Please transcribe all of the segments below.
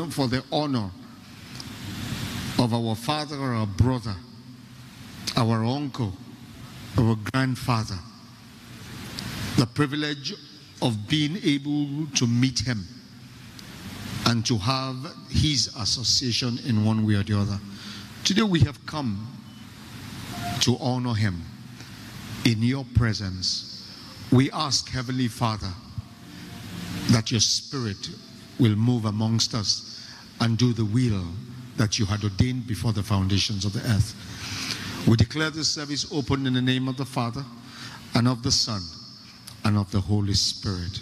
for the honor of our father or our brother, our uncle, our grandfather, the privilege of being able to meet him and to have his association in one way or the other. Today we have come to honor him in your presence. We ask, Heavenly Father, that your Spirit will move amongst us and do the will that you had ordained before the foundations of the earth. We declare this service open in the name of the Father, and of the Son, and of the Holy Spirit.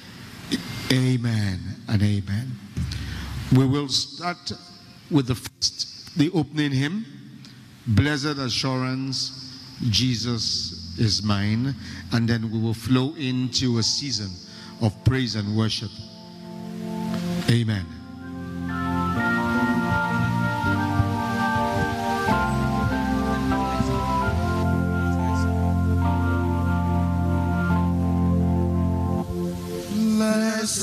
Amen and amen. We will start with the opening hymn, Blessed Assurance, Jesus is mine, and then we will flow into a season of praise and worship. Amen. Blessed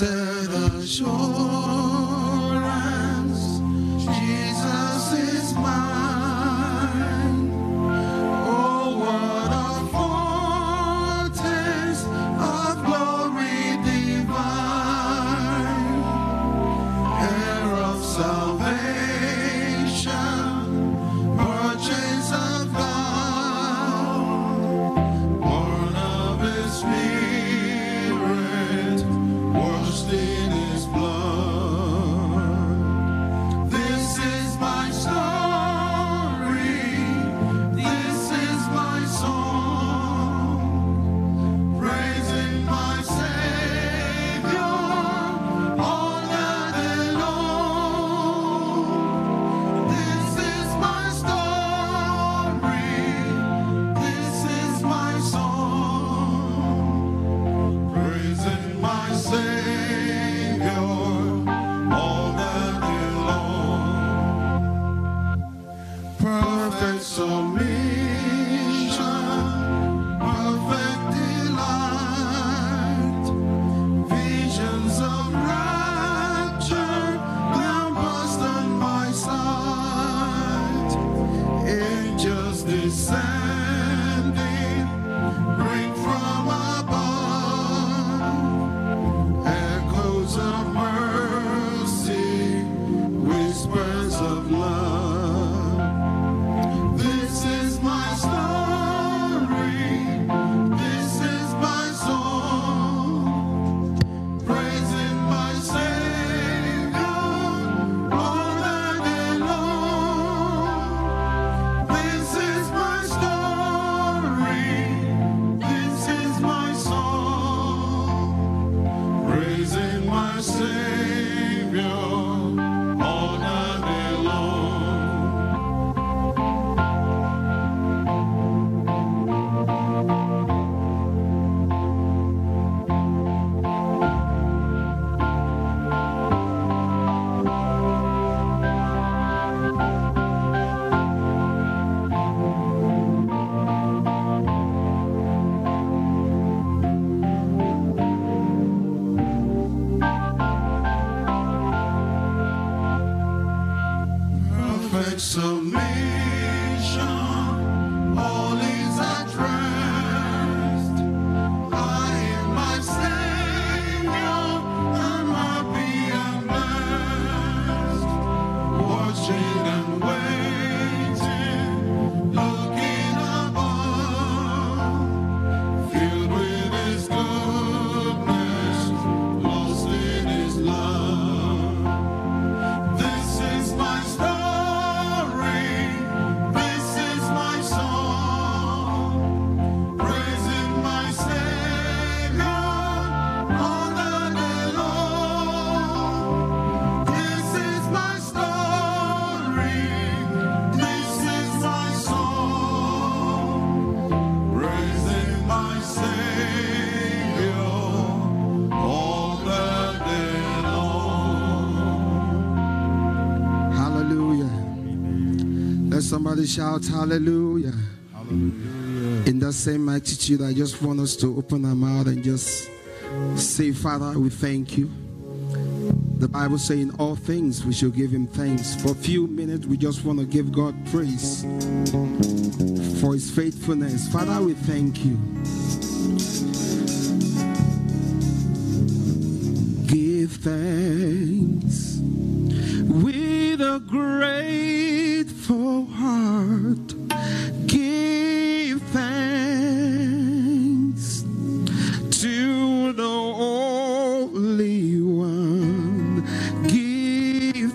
assurance, Jesus is mine. Oh, what a foretaste of glory divine, heir of salvation, purchase of God, born of his Spirit, washed in his blood. This is my story, this is my song, praising my Savior all the day long. This is my story, this is my song, praising my Savior all the day long. Perfect submission, perfect delight, visions of rapture now burst on my sight. Angels descending, bring from above echoes of mercy, whispers of love. This is my story, this is my song, praising my Savior all the day long. This is my story, this is my song, praising my Savior all the day long. Perfect submission, all is at rest. I am my Savior, I'm happy and blessed. Watching and waiting, looking above, filled with his goodness, lost in his love. This is my story, this is my song, praising my Savior all the day long. This is my story, this is my song, praising my Savior all the day long. Hallelujah. Let somebody shout hallelujah. In that same attitude, I just want us to open our mouth and just say, Father, we thank you. The Bible says in all things we should give him thanks. For a few minutes we just want to give God praise for his faithfulness. Father, we thank you. Give thanks with a grateful heart. Give thanks to the Holy One. Give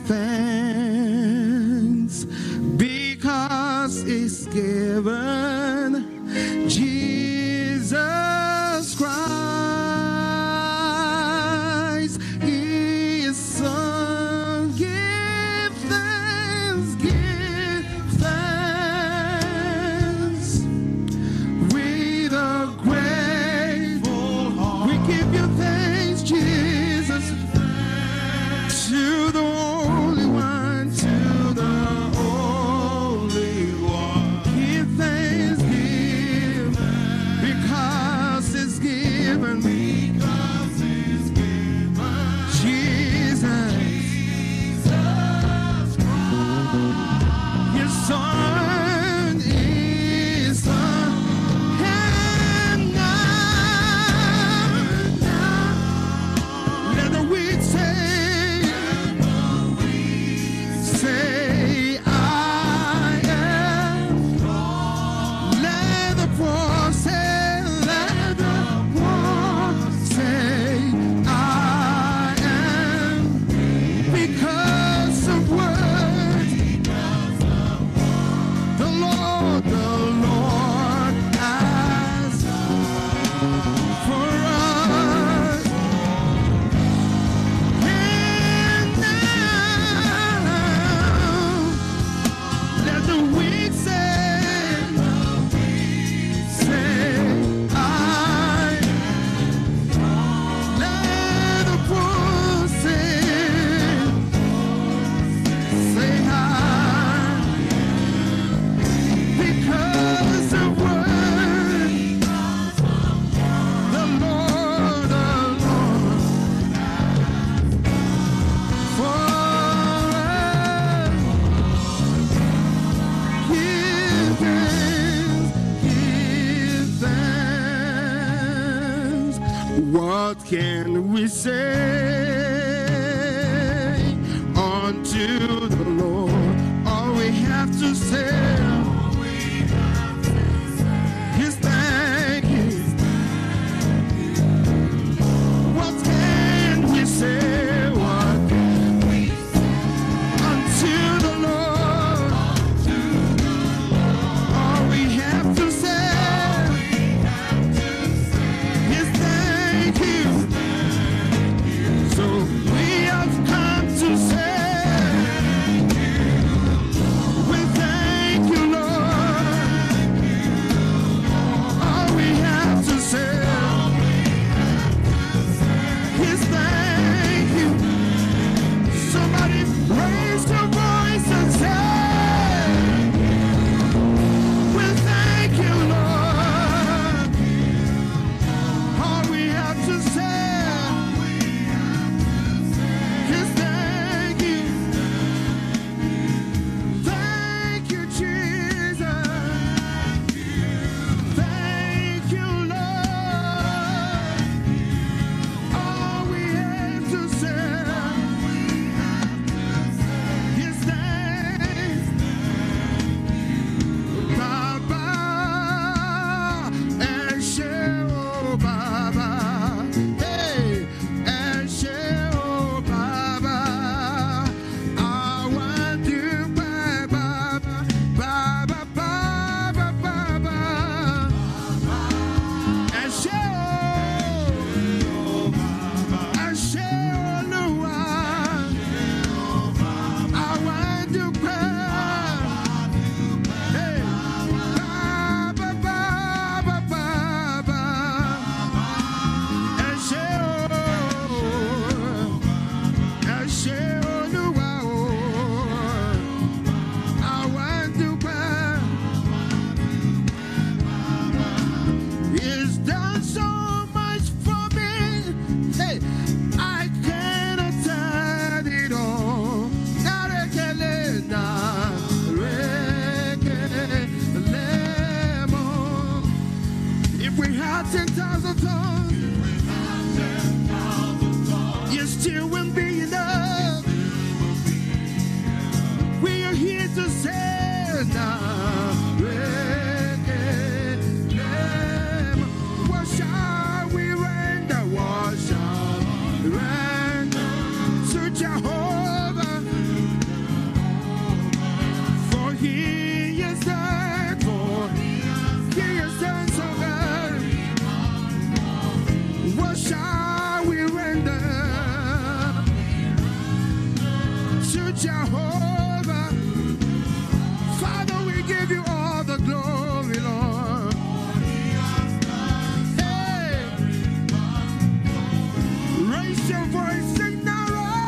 thanks because it's given Jesus Christ, his Son. Give thanks, give thanks with a grateful heart. We give you thanks, Jesus, to the Holy One, to the Holy One. Give thanks, give, because it's given. Because it's given. Jesus, His Son is Son. And now, let the weak say, I am. Let the poor say, let the poor say, I am. Because of words, the Lord has for us. And now, let the weak say, I am. Let the poor say, I am. Because of word, the Lord for us. Give thanks. What can we say unto the Lord? All we have to say is thank you. What can we say? What can we say unto the Lord? All we have to say is thank you. So we have come to say Jehovah. Father, we give you all the glory, Lord. Hey, raise your voice, sing now.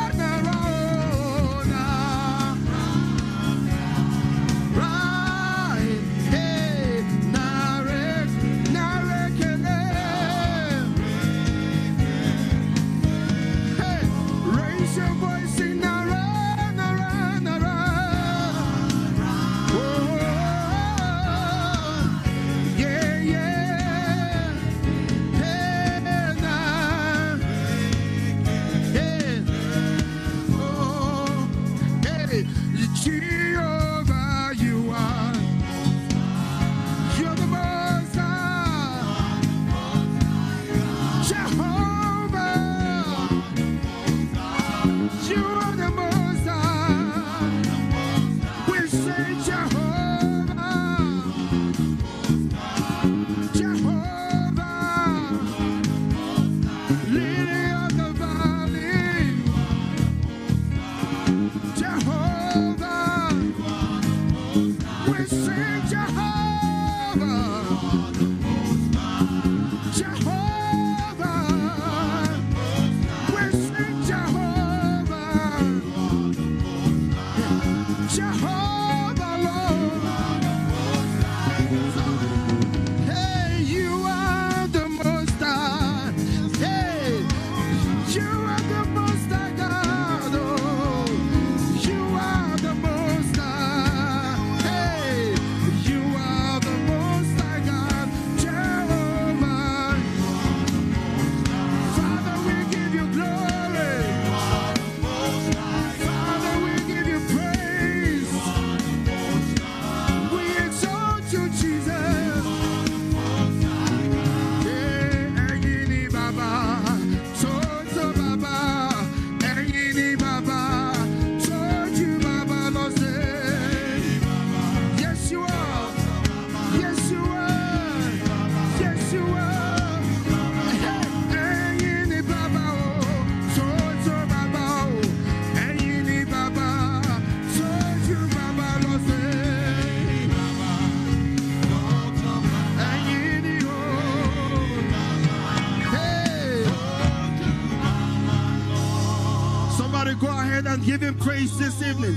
Go ahead and give him praise this evening.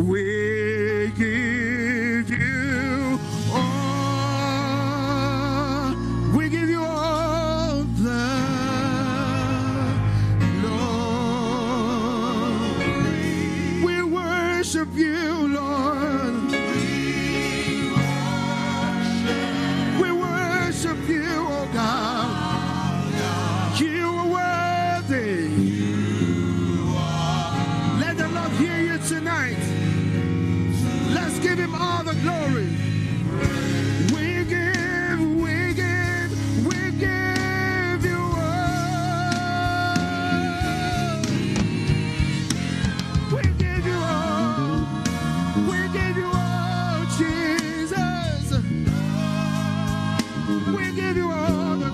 We give you all. We give you all the Lord. We worship you, Lord. We worship you, oh God. You are worthy. Tonight, let's give him all the glory. We give you all. We give you all. We give you all, Jesus. We give you all the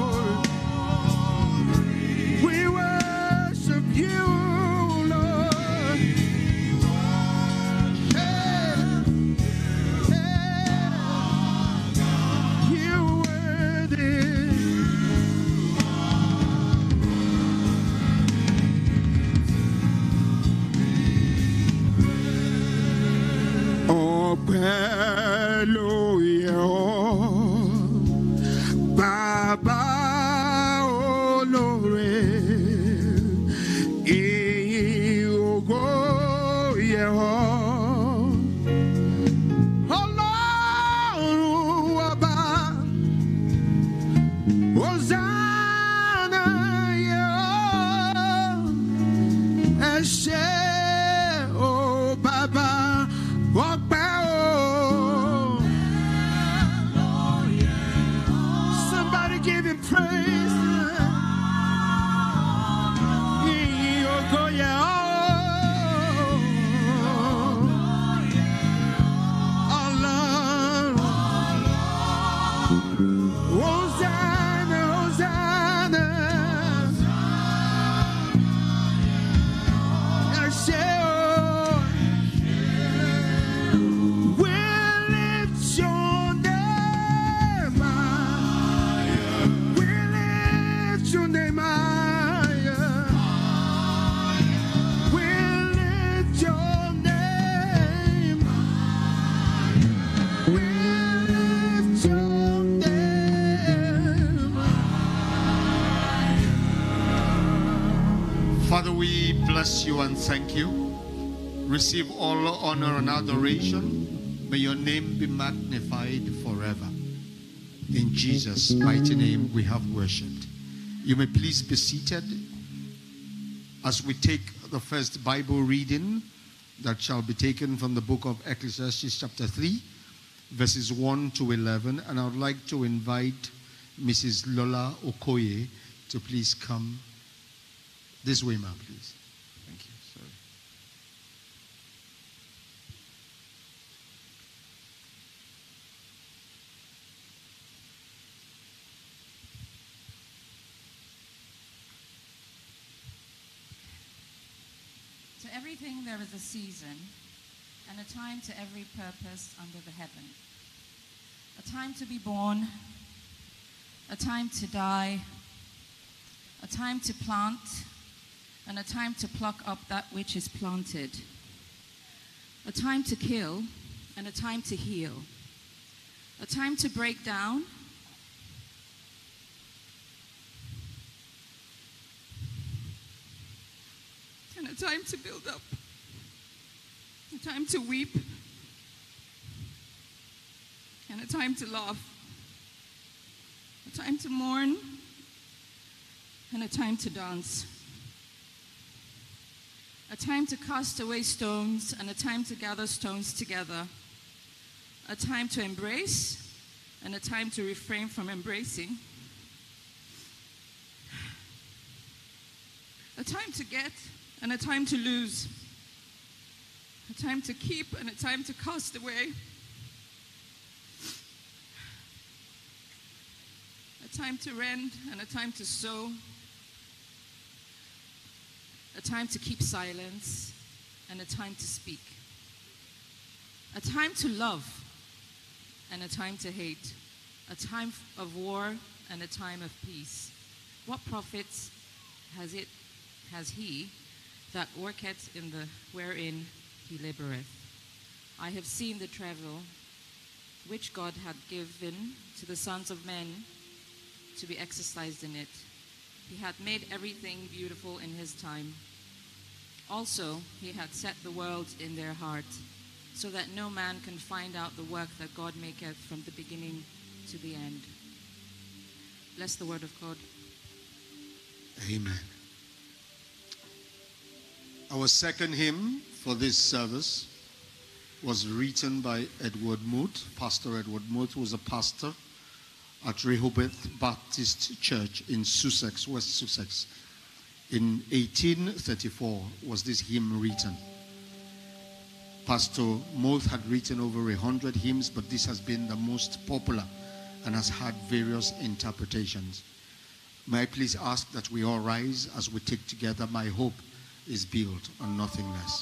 glory. We worship you. bless you and thank you. Receive all honor and adoration. May your name be magnified forever. In Jesus' mighty name we have worshipped. You may please be seated as we take the first Bible reading that shall be taken from the book of Ecclesiastes chapter 3, verses 1 to 11. And I would like to invite Mrs. Lola Okoye to please come this way, ma'am, please. Thank you. Sorry. To everything there is a season, and a time to every purpose under the heaven. A time to be born, a time to die, a time to plant, and a time to pluck up that which is planted. A time to kill, and a time to heal. A time to break down, and a time to build up. A time to weep, and a time to laugh. A time to mourn, and a time to dance. A time to cast away stones, and a time to gather stones together. A time to embrace, and a time to refrain from embracing. A time to get, and a time to lose. A time to keep, and a time to cast away. A time to rend, and a time to sow. A time to keep silence, and a time to speak. A time to love, and a time to hate. A time of war, and a time of peace. What profits has he that worketh in the wherein he laboureth? I have seen the travel which God hath given to the sons of men to be exercised in it. He hath made everything beautiful in his time. Also, he hath set the world in their heart, so that no man can find out the work that God maketh from the beginning to the end. Bless the word of God. Amen. Our second hymn for this service was written by Edward Moot, Pastor Edward Moot, who was a pastor at Rehoboth Baptist Church in Sussex, West Sussex. In 1834 was this hymn written. Pastor Moot had written over 100 hymns, but this has been the most popular and has had various interpretations. May I please ask that we all rise as we take together My Hope is Built on Nothing Less.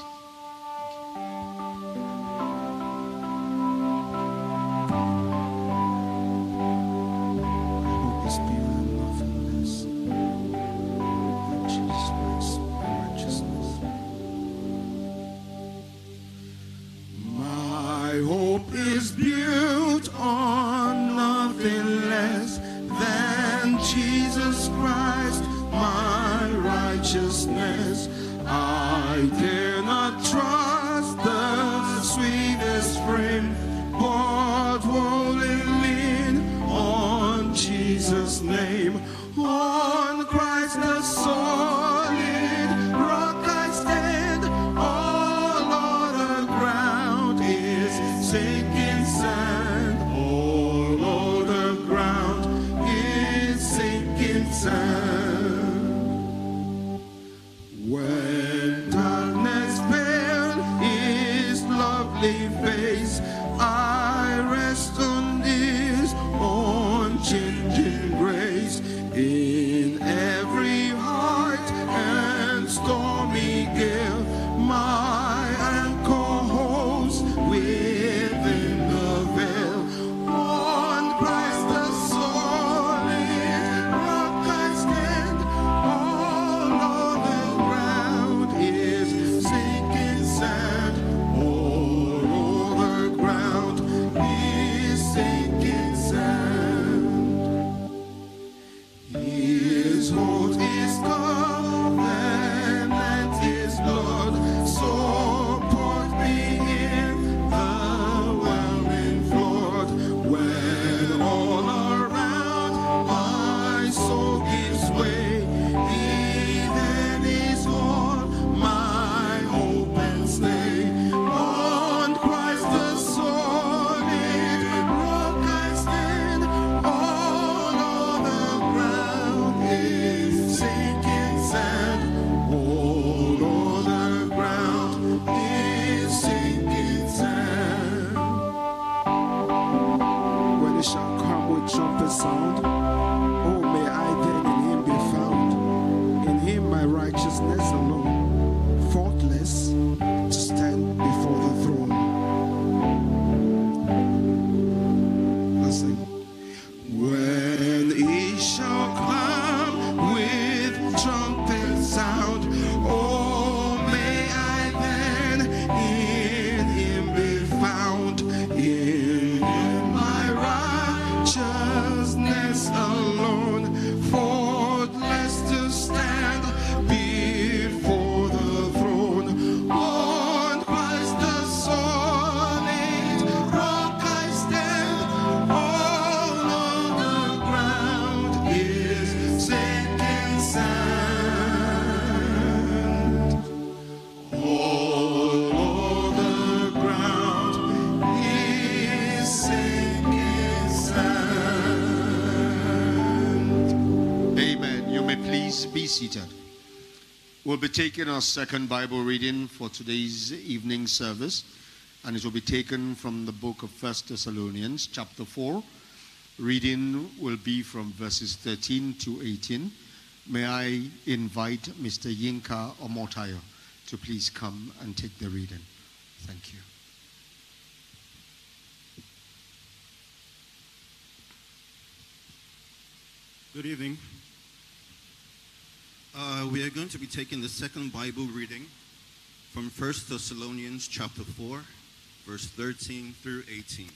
seated. We'll be taking our second Bible reading for today's evening service, and it will be taken from the book of 1 Thessalonians, chapter 4. Reading will be from verses 13 to 18. May I invite Mr. Ikirun Omotayo to please come and take the reading. Thank you. Good evening. We are going to be taking the second Bible reading from 1 Thessalonians chapter 4, verse 13 through 18.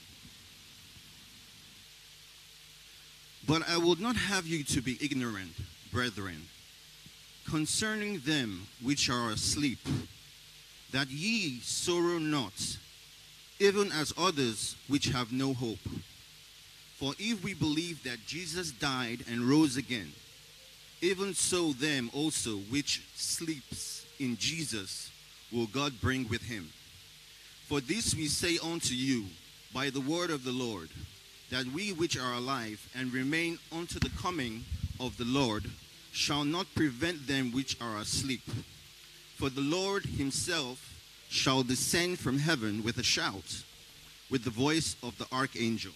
But I would not have you to be ignorant, brethren, concerning them which are asleep, that ye sorrow not, even as others which have no hope. For if we believe that Jesus died and rose again, even so them also which sleeps in Jesus will God bring with him. For this we say unto you by the word of the Lord, that we which are alive and remain unto the coming of the Lord shall not prevent them which are asleep. For the Lord himself shall descend from heaven with a shout, with the voice of the archangel,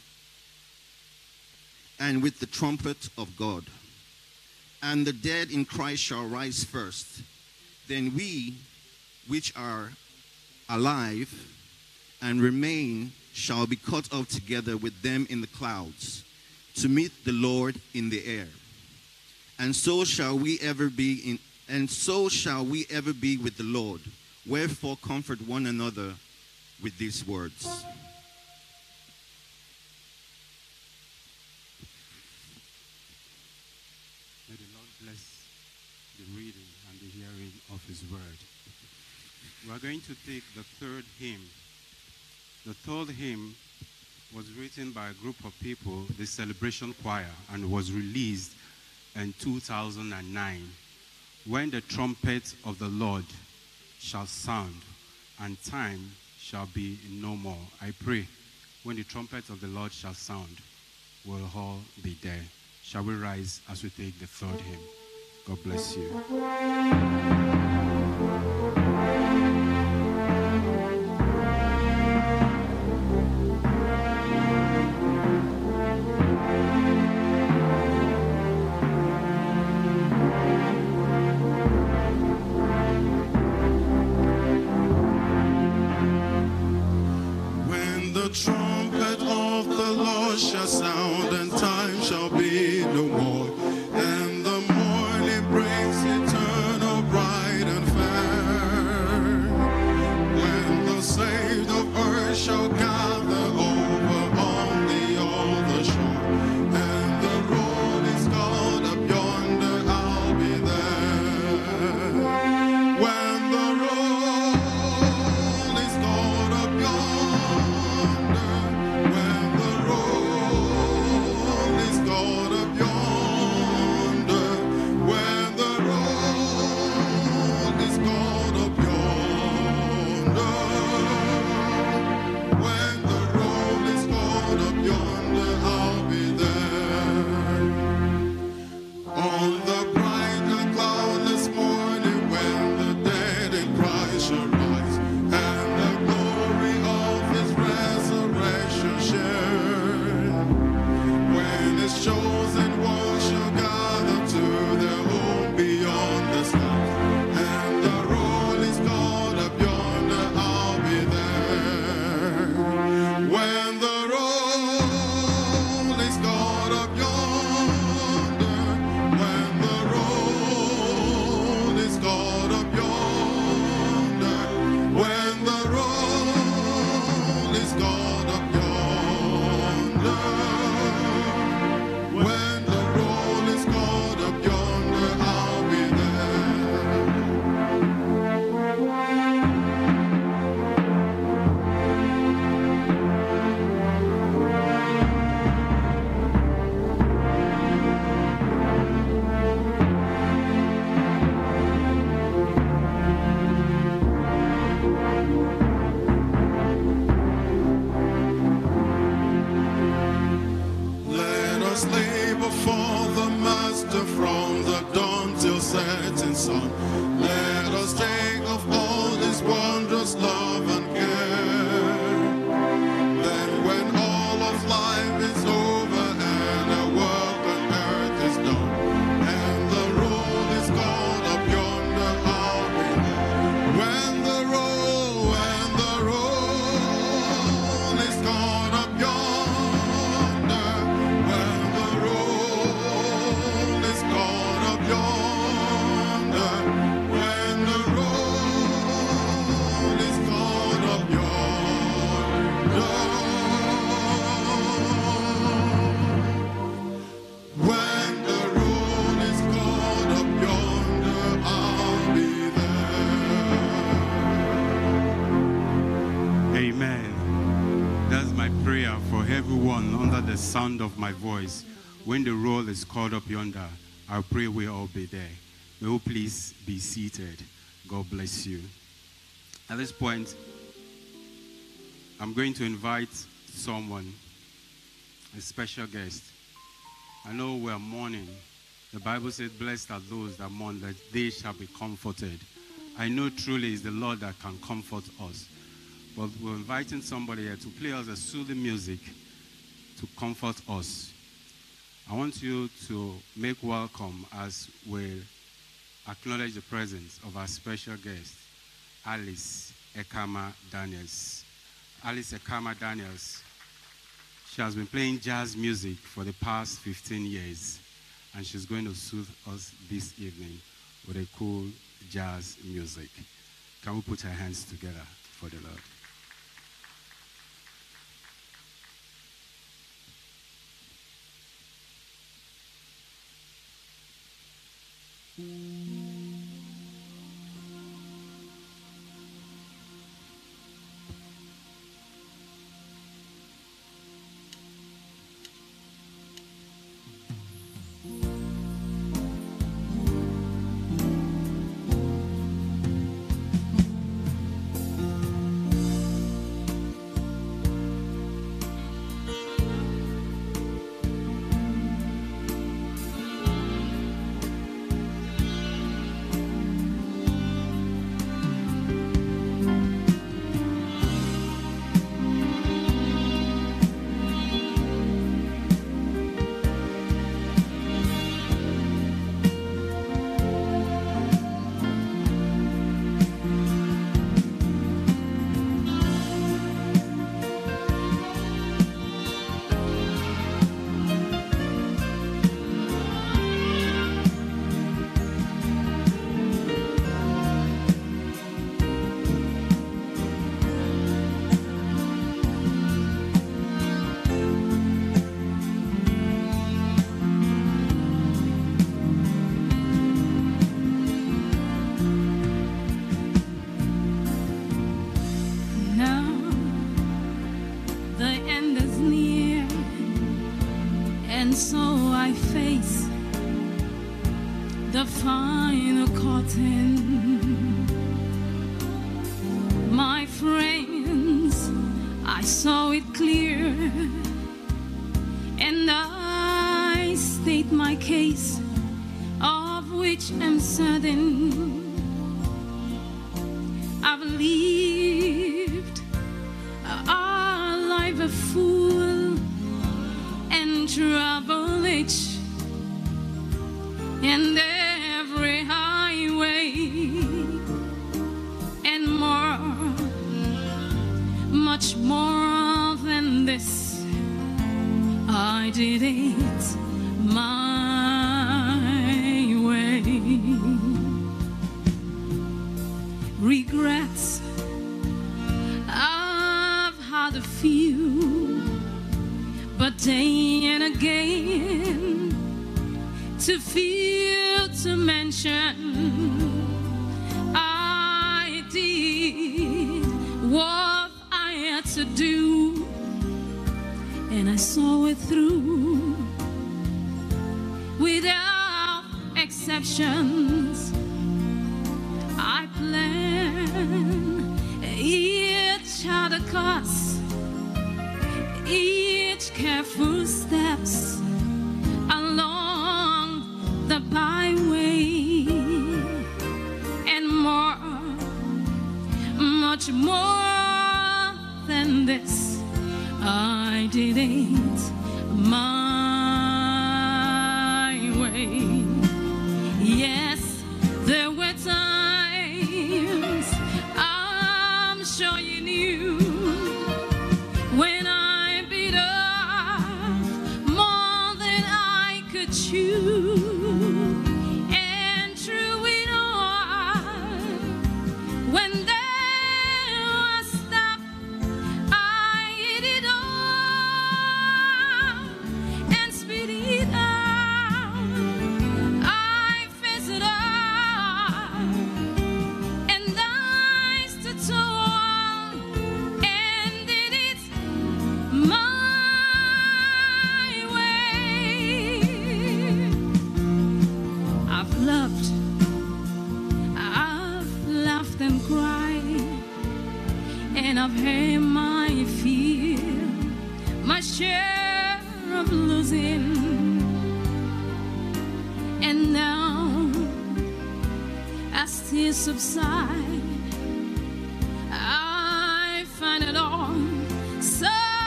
and with the trumpet of God. And the dead in Christ shall rise first. Then we which are alive and remain shall be caught up together with them in the clouds, to meet the Lord in the air. And so shall we ever be with the Lord. Wherefore comfort one another with these words. May the Lord bless the reading and the hearing of his word. We are going to take the third hymn. The third hymn was written by a group of people, the Celebration Choir, and was released in 2009. When the trumpet of the Lord shall sound, and time shall be no more. I pray, when the trumpet of the Lord shall sound, we'll all be there. Shall we rise as we take the third hymn? God bless you. When the trumpet of the Lord shall sound, and time shall be no more, and the morning breaks eternal, bright and fair. When the saved of earth shall gather over on the other shore, and the road is called up yonder, I'll be there. When the road is called up yonder, Amen. That's my prayer for everyone under the sound of my voice. When the roll is called up yonder, I pray we all be there. May you please be seated. God bless you. At this point, I'm going to invite someone, a special guest. I know we're mourning. The Bible says, blessed are those that mourn, that they shall be comforted. I know truly it's the Lord that can comfort us. But we're inviting somebody here to play us a soothing music to comfort us. I want you to make welcome as we acknowledge the presence of our special guest, Alice Ekama Daniels. Alice Ekama Daniels, she has been playing jazz music for the past 15 years, and she's going to soothe us this evening with a cool jazz music. Can we put our hands together for the Lord? the final curtain. My friends, I saw it clear, and I state my case, of which I'm certain. I've lived a life of fool and trouble-age, and every highway and more, much more than this. I did it my way. Regrets, I've had a few, but day and again, to feel, to mention, I did what I had to do, and I saw it through without exceptions. I plan each other course, each careful steps along the byway, and more, much more than this. I did it my way. Yes, there were times, I'm sure you knew, when I bit off more than I could chew. And through it all, when there was stuff, I ate it all. shame I feel, my share of losing. And now, as tears subside, I find it all so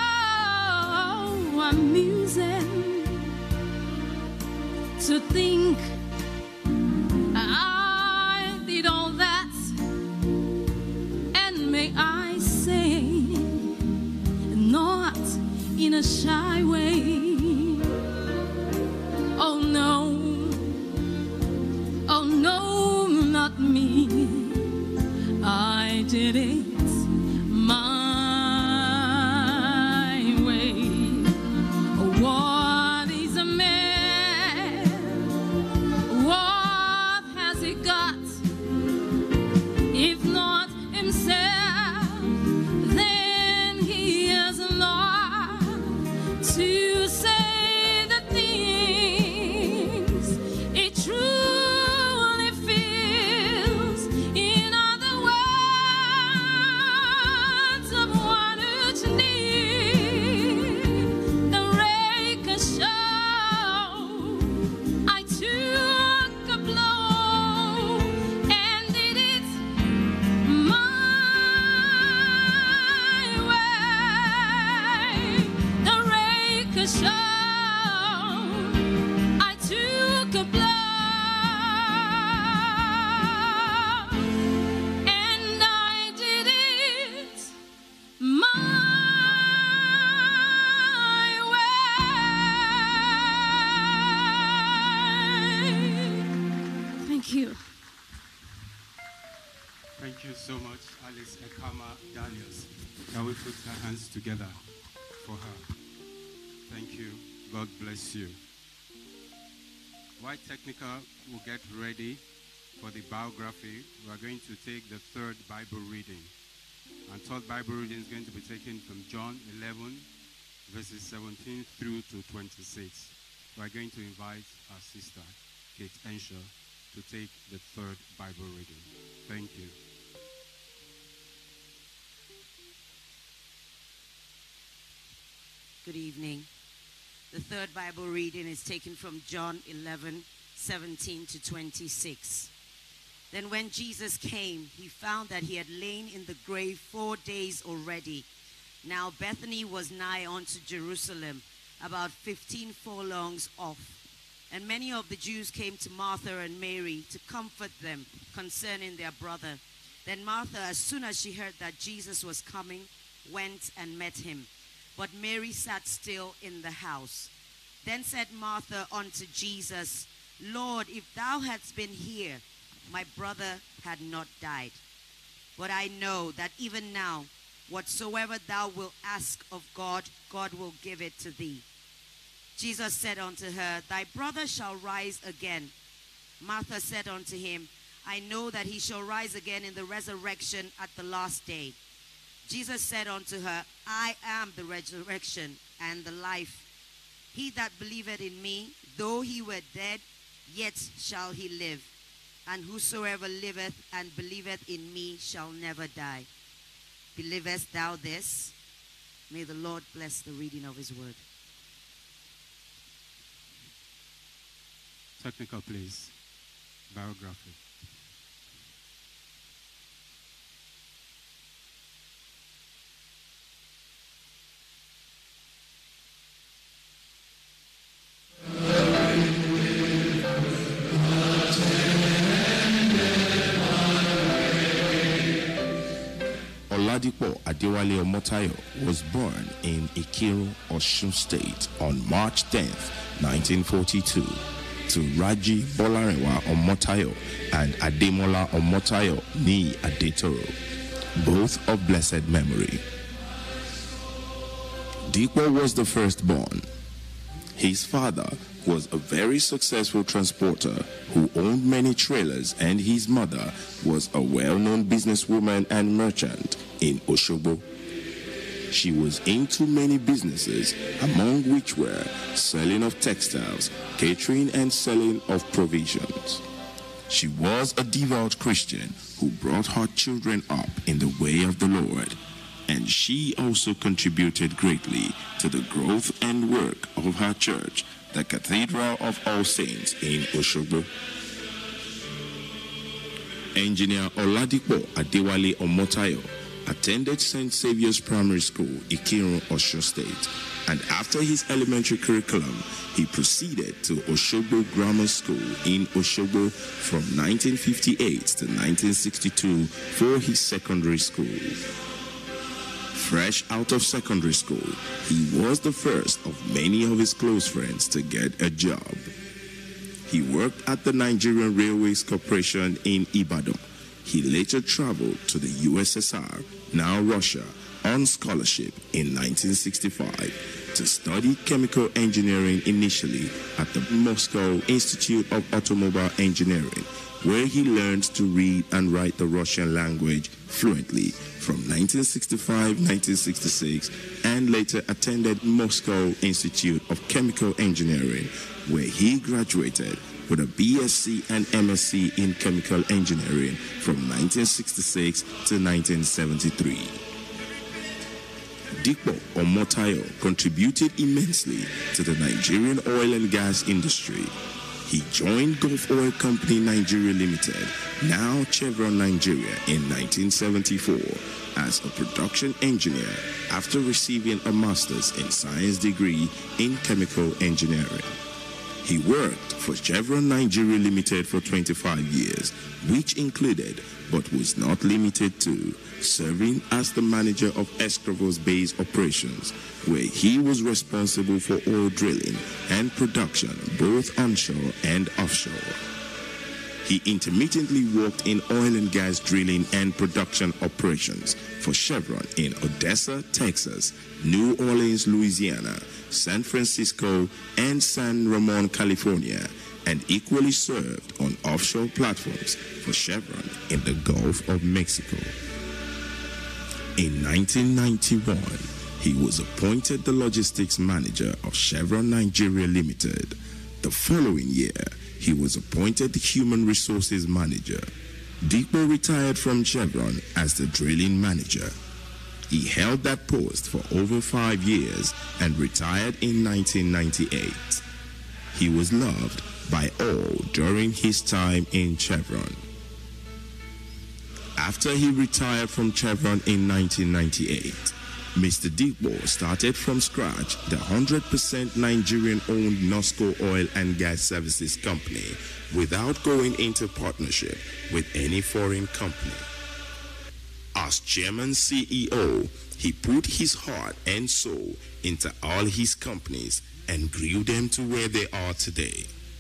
amusing to think I did all that, and may I say, not in a shy way. Oh no, oh no, not me. I did it my way. What is a man? What has he got? If not himself, then he has a lot to say the things it truly feels. In other words, of what it needs, the rake a show. I took a blow and did it my way. The rake a show. I took a blow and I did it my way. Thank you. Thank you so much, Alice Ekama Daniels. Can we put our hands together for her? Thank you. God bless you. While Technical will get ready for the biography, we are going to take the third Bible reading. And third Bible reading is going to be taken from John 11, verses 17 through to 26. We are going to invite our sister, Kate Enshaw, to take the third Bible reading. Thank you. Good evening. The third Bible reading is taken from John 11, 17 to 26. Then when Jesus came, he found that he had lain in the grave 4 days already. Now Bethany was nigh unto Jerusalem, about 15 furlongs off. And many of the Jews came to Martha and Mary to comfort them concerning their brother. Then Martha, as soon as she heard that Jesus was coming, went and met him. But Mary sat still in the house. Then said Martha unto Jesus, Lord, if thou hadst been here, my brother had not died. But I know that even now, whatsoever thou wilt ask of God, God will give it to thee. Jesus said unto her, Thy brother shall rise again. Martha said unto him, I know that he shall rise again in the resurrection at the last day. Jesus said unto her, I am the resurrection and the life. He that believeth in me, though he were dead, yet shall he live. And whosoever liveth and believeth in me shall never die. Believest thou this? May the Lord bless the reading of his word. Technical, please. Biography. Oladipe Adewale Omotayo was born in Ikirun Osun State on March 10, 1942, to Raji Bolarewa Omotayo and Ademola Omotayo ni Adetoro, both of blessed memory. Dipo was the firstborn. His father was a very successful transporter who owned many trailers, and his mother was a well-known businesswoman and merchant in Oshogbo. She was into many businesses, among which were selling of textiles, catering, and selling of provisions. She was a devout Christian who brought her children up in the way of the Lord. and she also contributed greatly to the growth and work of her church, the Cathedral of All Saints in Oshogbo. Engr.Oladipo Adewale Omotayo attended St. Saviour's Primary School, Ikirun Osun State, and after his elementary curriculum, he proceeded to Oshogbo Grammar School in Oshogbo from 1958 to 1962 for his secondary school. Fresh out of secondary school, he was the first of many of his close friends to get a job. He worked at the Nigerian Railways Corporation in Ibadan. He later traveled to the U.S.S.R., now Russia, on scholarship in 1965 to study chemical engineering initially at the Moscow Institute of Automobile Engineering, where he learned to read and write the Russian language fluently from 1965-1966, and later attended Moscow Institute of Chemical Engineering, where he graduated with a B.Sc and M.Sc in chemical engineering from 1966 to 1973. Oladipo Omotayo contributed immensely to the Nigerian oil and gas industry. He joined Gulf Oil Company Nigeria Limited, now Chevron Nigeria, in 1974 as a production engineer after receiving a master's in science degree in chemical engineering. He worked for Chevron Nigeria Limited for 25 years, which included, but was not limited to, serving as the manager of Escravos base operations, where he was responsible for oil drilling and production both onshore and offshore. He intermittently worked in oil and gas drilling and production operations for Chevron in Odessa, Texas, New Orleans, Louisiana, San Francisco, and San Ramon, California, and equally served on offshore platforms for Chevron in the Gulf of Mexico. In 1991, he was appointed the logistics manager of Chevron Nigeria Limited. The following year, he was appointed the human resources manager. Oladipo retired from Chevron as the drilling manager. He held that post for over 5 years and retired in 1998. He was loved by all during his time in Chevron. After he retired from Chevron in 1998, Mr. Oladipo started from scratch the 100% Nigerian-owned NOSCO Oil and Gas Services Company without going into partnership with any foreign company. As Chairman CEO, he put his heart and soul into all his companies and grew them to where they are today.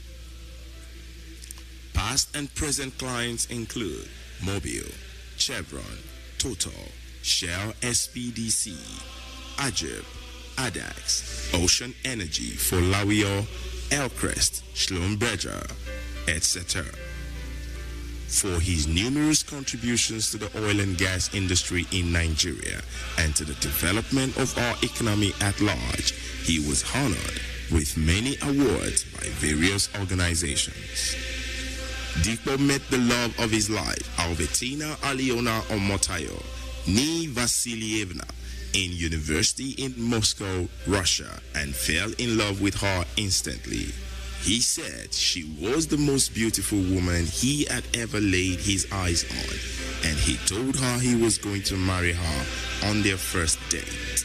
Past and present clients include Mobil, Chevron, Total, Shell SPDC, Ajib, Adax, Ocean Energy for Lawio, Elcrest, Schlumberger, etc. For his numerous contributions to the oil and gas industry in Nigeria and to the development of our economy at large, he was honored with many awards by various organizations. Oladipo met the love of his life, Albertina Aliona Omotayo, Ni Vasilievna, in university in Moscow, Russia, and fell in love with her instantly. He said she was the most beautiful woman he had ever laid his eyes on, and he told her he was going to marry her on their first date.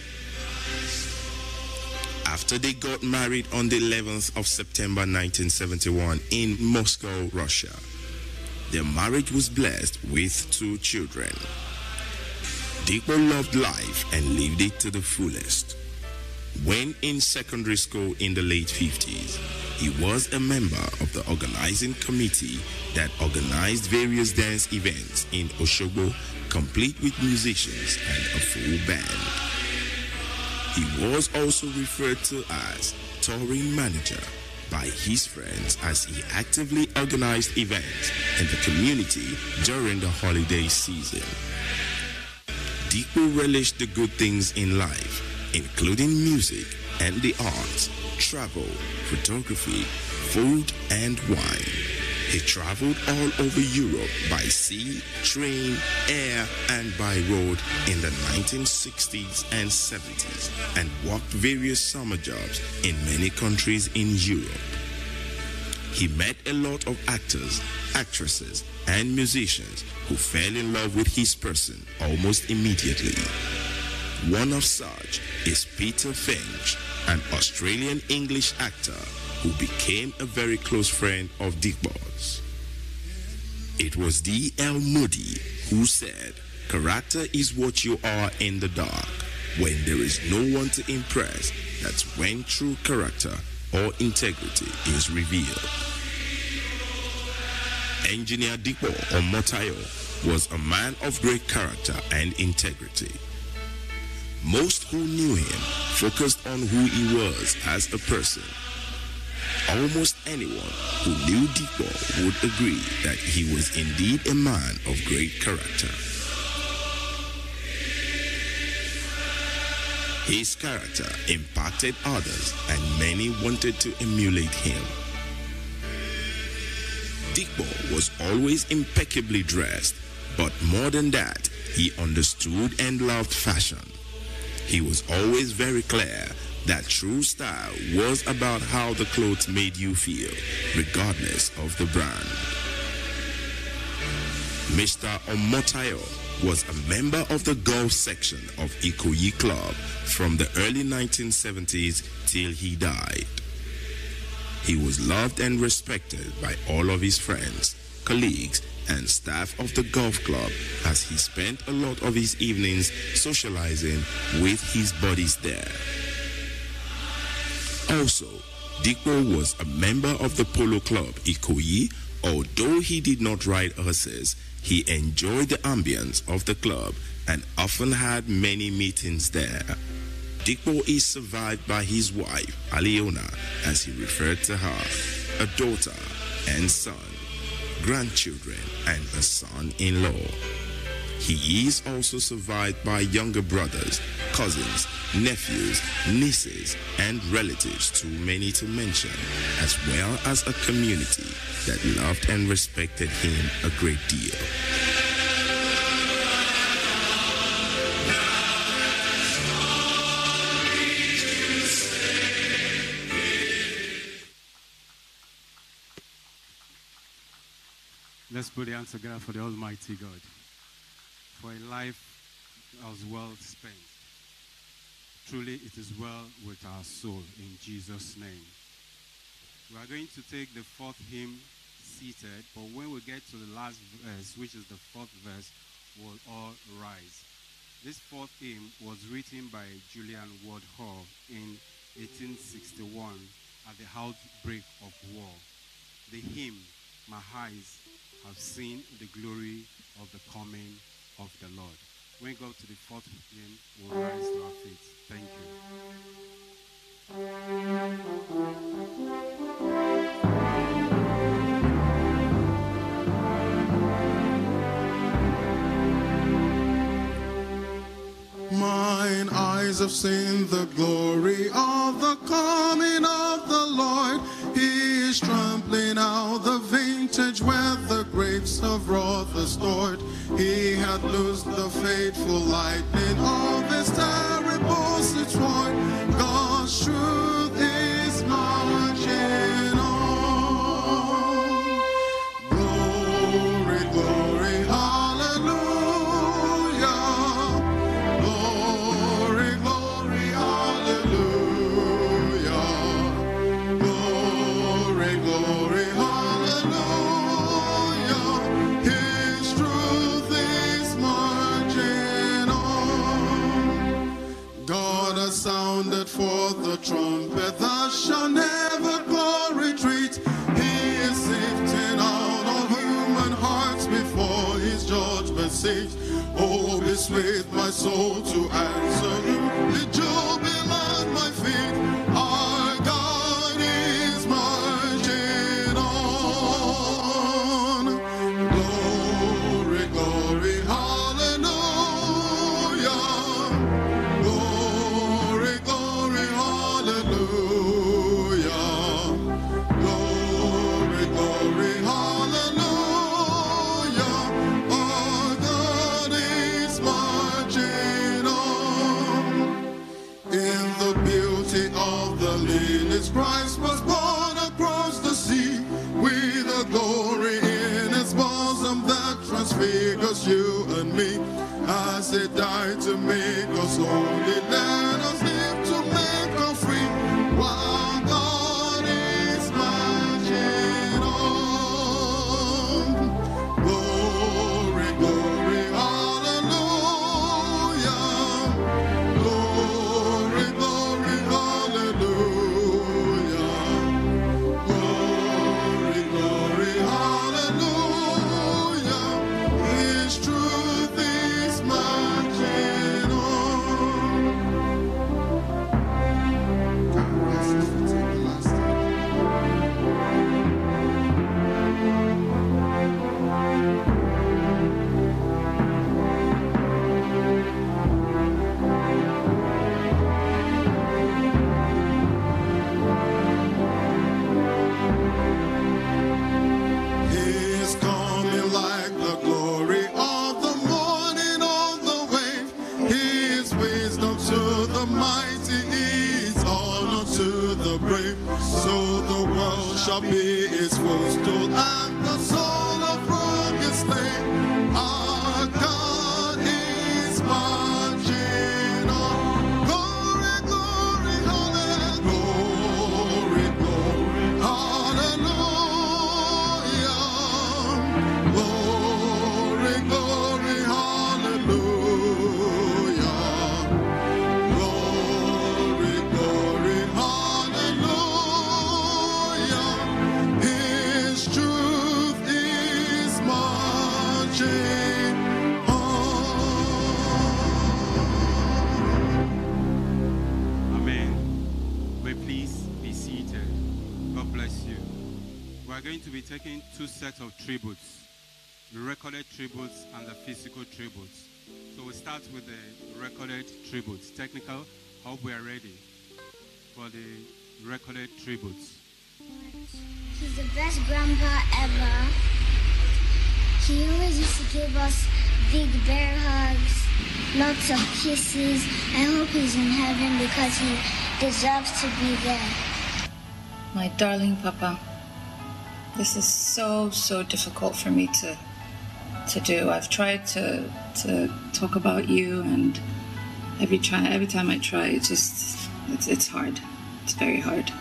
After they got married on the 11th of September 1971 in Moscow, Russia, their marriage was blessed with 2 children. Oladipo loved life and lived it to the fullest. When in secondary school in the late 50s, he was a member of the organizing committee that organized various dance events in Oshogbo, complete with musicians and a full band. He was also referred to as touring manager by his friends as he actively organized events in the community during the holiday season. Oladipo relished the good things in life, including music and the arts, travel, photography, food, and wine. He traveled all over Europe by sea, train, air, and by road in the 1960s and 70s and worked various summer jobs in many countries in Europe. He met a lot of actors, actresses, and musicians who fell in love with his person almost immediately. One of such is Peter Finch, an Australian English actor who became a very close friend of Dikbo's. It was D.L. Moody who said, "Character is what you are in the dark. When there is no one to impress, that's when true character or integrity is revealed." Engineer Dipo Omotayo was a man of great character and integrity. Most who knew him focused on who he was as a person. Almost anyone who knew Dipo would agree that he was indeed a man of great character. His character impacted others and many wanted to emulate him. Dipo was always impeccably dressed, but more than that, he understood and loved fashion. He was always very clear that true style was about how the clothes made you feel, regardless of the brand. Mr. Omotayo was a member of the golf section of Ikoyi Club from the early 1970s till he died. He was loved and respected by all of his friends, colleagues, and staff of the golf club as he spent a lot of his evenings socializing with his buddies there. Also, Dipo was a member of the polo club Ikoyi. Although he did not ride horses, he enjoyed the ambience of the club and often had many meetings there. Dipo is survived by his wife, Aliona, as he referred to her, a daughter and son, grandchildren, and a son-in-law. He is also survived by younger brothers, cousins, nephews, nieces, and relatives, too many to mention, as well as a community that loved and respected him a great deal. Let's put the hands together for the Almighty God, for a life that was well spent. Truly, it is well with our soul, in Jesus' name. We are going to take the fourth hymn seated, but when we get to the last verse, which is the fourth verse, we'll all rise. This fourth hymn was written by Julian Ward Hall in 1861 at the outbreak of war. The hymn, "My eyes have seen the glory of the coming of the Lord." When we go to the fourth hymn, we'll rise to our feet. Thank you. Mine eyes have seen the glory of the coming of the Lord. He is trampling out the vintage where the grapes of wrath are stored. He had loosed the fateful lightning of his terrible sword. God's truth is marching on. Glory, glory, hallelujah. Glory, glory, hallelujah. Glory, glory, hallelujah. His truth is marching on. God has sounded forth the trumpet that shall never go retreat. He is sifting out all human hearts before his judgment seat. Oh, be sweet, my soul, to answer you. The jubilant my feet. Our God is marching on. Glory, glory, hallelujah. Glory, glory, hallelujah. Glory, glory, hallelujah. just you and me. As they died to make us holy, let us live to make us free. While God is marching on. Glory, glory, hallelujah. Glory, glory, hallelujah. Glory, glory, hallelujah. His truth is marching on. He is coming like the glory of the morning on the wave. He is wisdom to the mighty, he is honor to the brave. So the world shall be his footstool and the soul of rugged slave. Our God is marching on. Glory, glory, hallelujah. Glory, glory, hallelujah. Glory, glory, hallelujah. Glory, glory, hallelujah. His truth is marching on. Amen. May please be seated. God bless you. We are going to be taking two sets of tributes, the recorded tributes and the physical tributes. So we start with the recorded tributes. Technical, hope we are ready for the recorded tributes. He's the best grandpa ever. He always used to give us big bear hugs, lots of kisses. I hope he's in heaven because he deserves to be there. My darling Papa, this is so difficult for me to do. I've tried to talk about you, and every time I try, it's hard. It's very hard.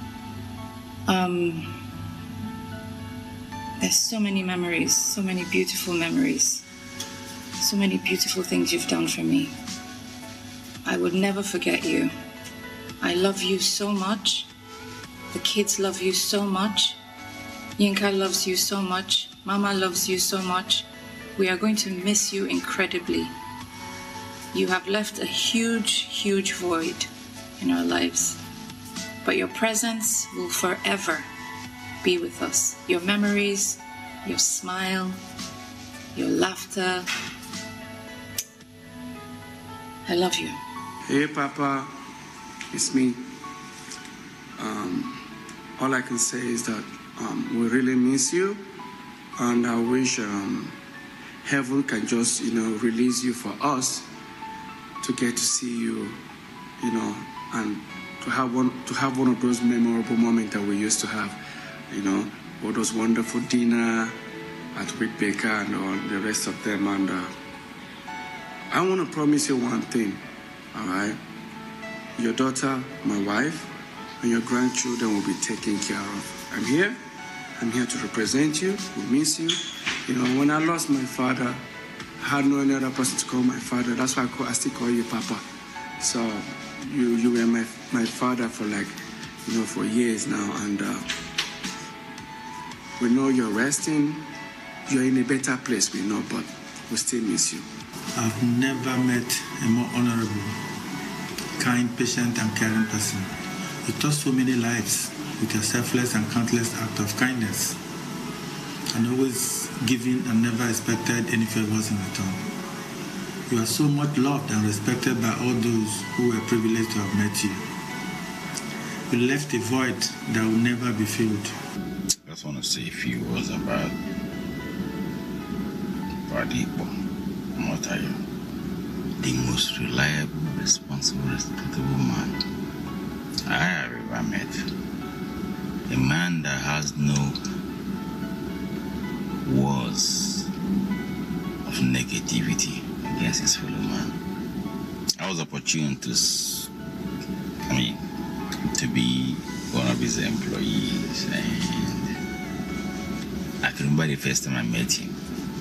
There's so many memories, so many beautiful memories, so many beautiful things you've done for me. I would never forget you. I love you so much. The kids love you so much. Yinka loves you so much. Mama loves you so much. We are going to miss you incredibly. You have left a huge void in our lives. But your presence will forever be with us. Your memories, your smile, your laughter. I love you. Hey, Papa, it's me. All I can say is that we really miss you, and I wish heaven can just, release you for us to get to see you, and to have one of those memorable moments that we used to have, all those wonderful dinner at Rebecca and all the rest of them. And I want to promise you one thing, all right? Your daughter, my wife, and your grandchildren will be taken care of. I'm here to represent you. We miss you. When I lost my father, I had no any other person to call my father. That's why I still call you Papa. So you were my father for for years now, and we know you're resting. You're in a better place, we know, but we still miss you. I've never met a more honorable, kind, patient, and caring person. You touched so many lives with your selfless and countless act of kindness, and always giving and never expected any favors in return. You are so much loved and respected by all those who were privileged to have met you. You left a void that will never be filled. I just want to say a few words about Oladipo Omotayo, the most reliable, responsible, respectable man I have ever met. A man that has no words of was opportune to, to be one of his employees, and I can remember the first time I met him.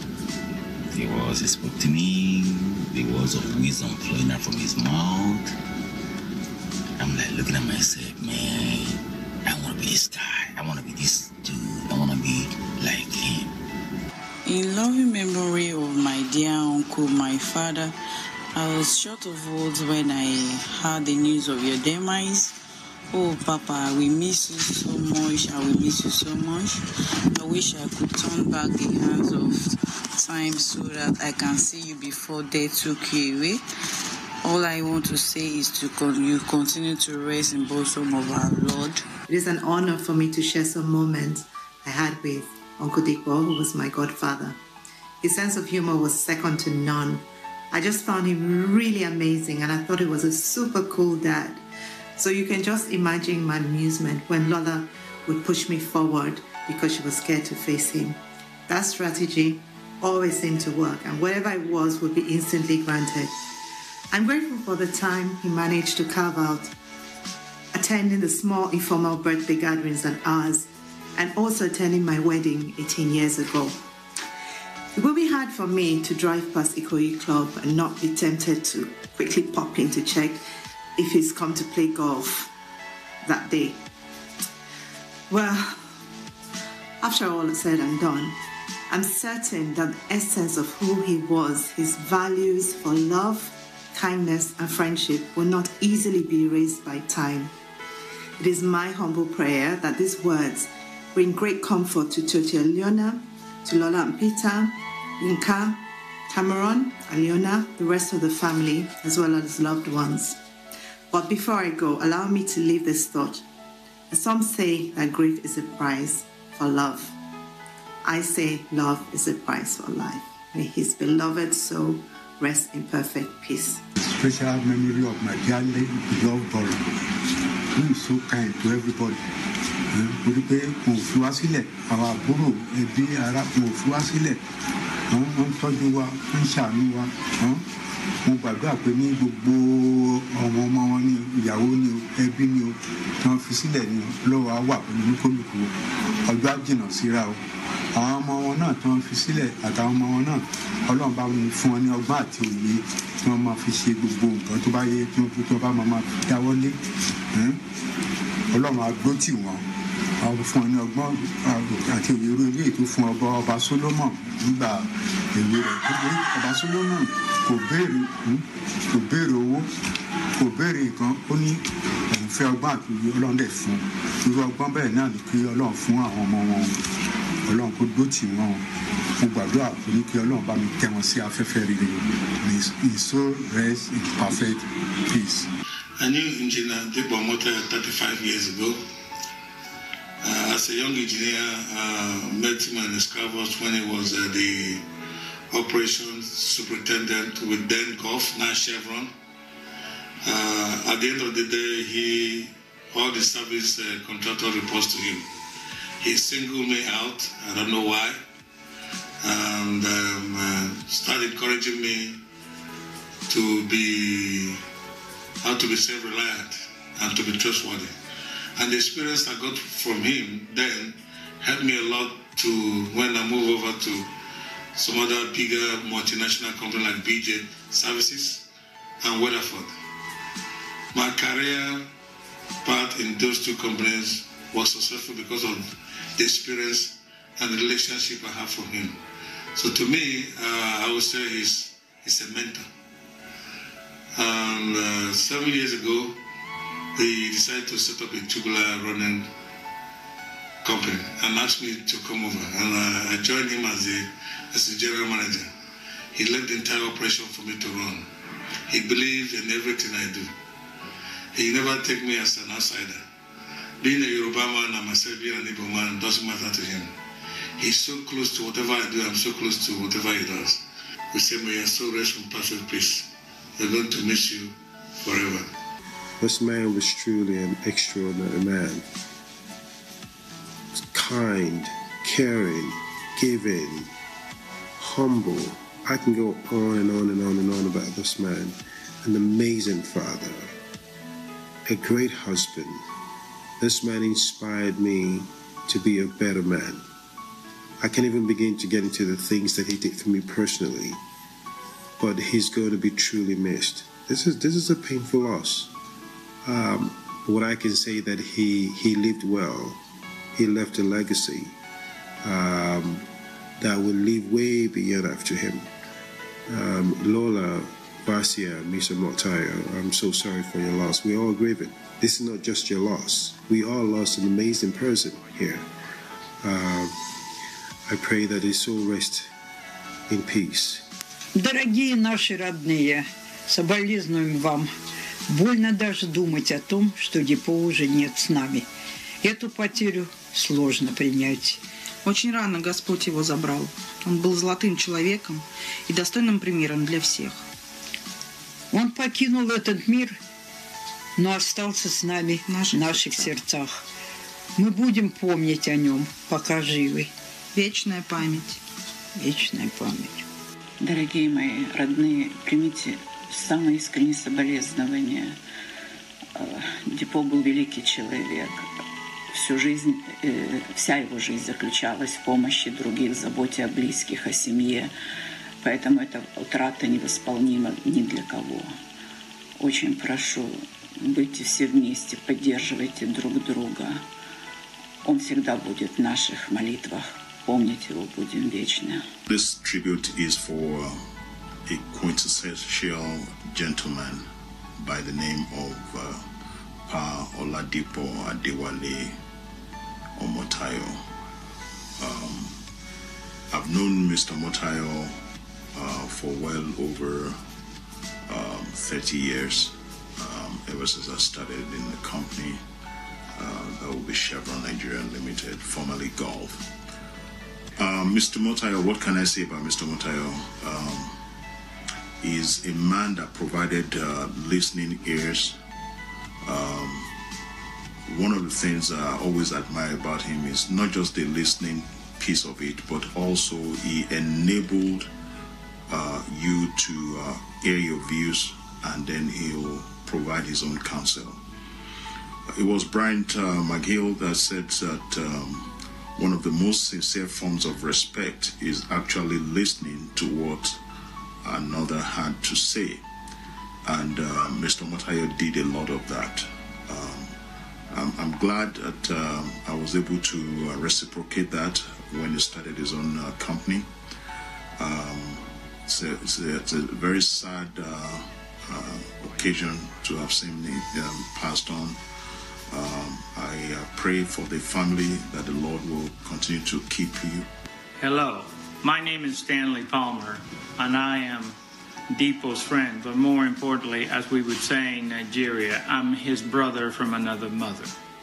He spoke to me, the words of wisdom flowing out from his mouth. I'm like looking at myself, man, I want to be this guy, I want to be this dude, I want to be like him. In loving memory of my dear uncle, my father, I was short of words when I heard the news of your demise. Oh, Papa, we miss you so much. I will miss you so much. I wish I could turn back the hands of time so that I can see you before death took you away. All I want to say is you continue to rest in bosom of our Lord. It is an honor for me to share some moments I had with Uncle Dikbo, who was my godfather. His sense of humor was second to none. I just found him really amazing, and I thought he was a super cool dad. So you can just imagine my amusement when Lola would push me forward because she was scared to face him. That strategy always seemed to work, and whatever it was would be instantly granted. I'm grateful for the time he managed to carve out, attending the small informal birthday gatherings like ours, and also attending my wedding 18 years ago. It would be hard for me to drive past Ikoyi Club and not be tempted to quickly pop in to check if he's come to play golf that day. Well, after all is said and done, I'm certain that the essence of who he was, his values for love, kindness, and friendship will not easily be erased by time. It is my humble prayer that these words bring great comfort to Toti Aliona, to Lola and Peter, Yinka, Cameron, Aliona, the rest of the family, as well as loved ones. But before I go, allow me to leave this thought. Some say that grief is a price for love. I say love is a price for life. May his beloved soul rest in perfect peace. Special memory of my dearly beloved brother, who is so kind to everybody. Mo gbàdúrà pé ní gbogbo ọmọ wọn ní ìyàwó ní ẹbí ní o tí wọ́n fi sílẹ̀ ní lọ́wọ́ á wà pẹ̀lú kólùkù ọjọ́ àjìnà síra o àwọn ọmọ wọn náà tí wọ́n fi sílẹ̀ àtàwọn ọmọ wọn náà Ọlọ́run bá fún wọn ní ọgbọ́n àti òye tí wọ́n máa fi ṣe gbogbo nǹkan tó bá yẹ tí wọ́n bá máa dáwọ́lé Ọlọ́run á gbó tì wọ́n àwọn fún wọn ní ọgbọ́n àti òye irú ilé tó fún ọba Solomon nígbà èwe rẹ̀ ọba Solomon kò béèrè owó kò béèrè nǹkan ó ní òun fẹ́ ọgbọ́n àti òye Ọlọ́run dẹ̀ fún irú ọgbọ́n bẹ́ẹ̀ náà ni kí Ọlọ́run fún àwọn ọmọ wọn Ọlọ́run kó dó tì wọ́n mo gbàdúrà pé ní kí Ọlọ́run bá mi tẹ́ wọn sí afẹ́fẹ́ rere his soul rest in perfect peace. I knew Engineer Debo Omotayo 35 years ago. As a young engineer, met him in Escravos when he was the operations superintendent with then Gulf, now Chevron. At the end of the day, all the service contractor reports to him. He singled me out, I don't know why, and started encouraging me to be self-reliant and to be trustworthy. And the experience I got from him then helped me a lot to when I move over to some other bigger multinational company like BJ Services and Weatherford. My career path in those two companies was successful because of the experience and the relationship I have from him. So to me, I would say he's a mentor. And 7 years ago, he decided to set up a tubular running company and asked me to come over. And I joined him as the general manager. He left the entire operation for me to run. He believed in everything I do. He never take me as an outsider. Being a Yoruba man and myself being an Igbo man doesn't matter to him. He's so close to whatever I do, I'm so close to whatever he does. We say, may your soul rest in perfect peace. We're going to miss you forever. This man was truly an extraordinary man. Kind, caring, giving, humble. I can go on and on and on and on about this man. an amazing father, a great husband. This man inspired me to be a better man. I can't even begin to get into the things that he did for me personally, but he's going to be truly missed. This is a painful loss. What I can say that he lived well. He left a legacy that will live way beyond after him. Lola, Vasia, Mr. Omotayo, I'm so sorry for your loss. We're all grieving. This is not just your loss. We all lost an amazing person here. I pray that his soul rest in peace. Дорогие наши родные, соболезнуем вам. Больно даже думать о том, что Дипо уже нет с нами. Эту потерю сложно принять. Очень рано Господь его забрал. Он был золотым человеком и достойным примером для всех. Он покинул этот мир, но остался с нами в наших сердцах. Мы будем помнить о нем, пока живы. Вечная память. Вечная память. Дорогие мои родные, примите самые искренние соболезнования. Дипо был великий человек. Всю жизнь, вся его жизнь заключалась в помощи других, заботе о близких, о семье. Поэтому эта утрата невосполнима ни для кого. Очень прошу, будьте все вместе, поддерживайте друг друга. Он всегда будет в наших молитвах. Помнить его будем вечно. This tribute is for a quintessential gentleman by the name of Engr.Oladipo Adewale Omotayo. I've known Mr. Omotayo for well over 30 years, ever since I started in the company. That will be Chevron Nigeria Limited, formerly Gulf. Mr. Omotayo, what can I say about Mr. Omotayo? He's a man that provided listening ears. One of the things I always admire about him is not just the listening piece of it, but also he enabled you to hear your views, and then he'll provide his own counsel. It was Bryant McGill that said that one of the most sincere forms of respect is actually listening to what another had to say. And Mr. Omotayo did a lot of that. I'm glad that I was able to reciprocate that when he started his own company. It's a very sad occasion to have seen him passed on. I pray for the family that the Lord will continue to keep you. Hello, my name is Stanley Palmer, and I am Dipo's friend, but more importantly, as we would say in Nigeria, I'm his brother from another mother.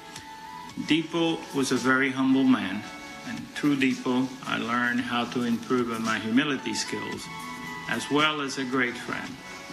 Dipo was a very humble man, and through Dipo, I learned how to improve on my humility skills, as well as a great friend.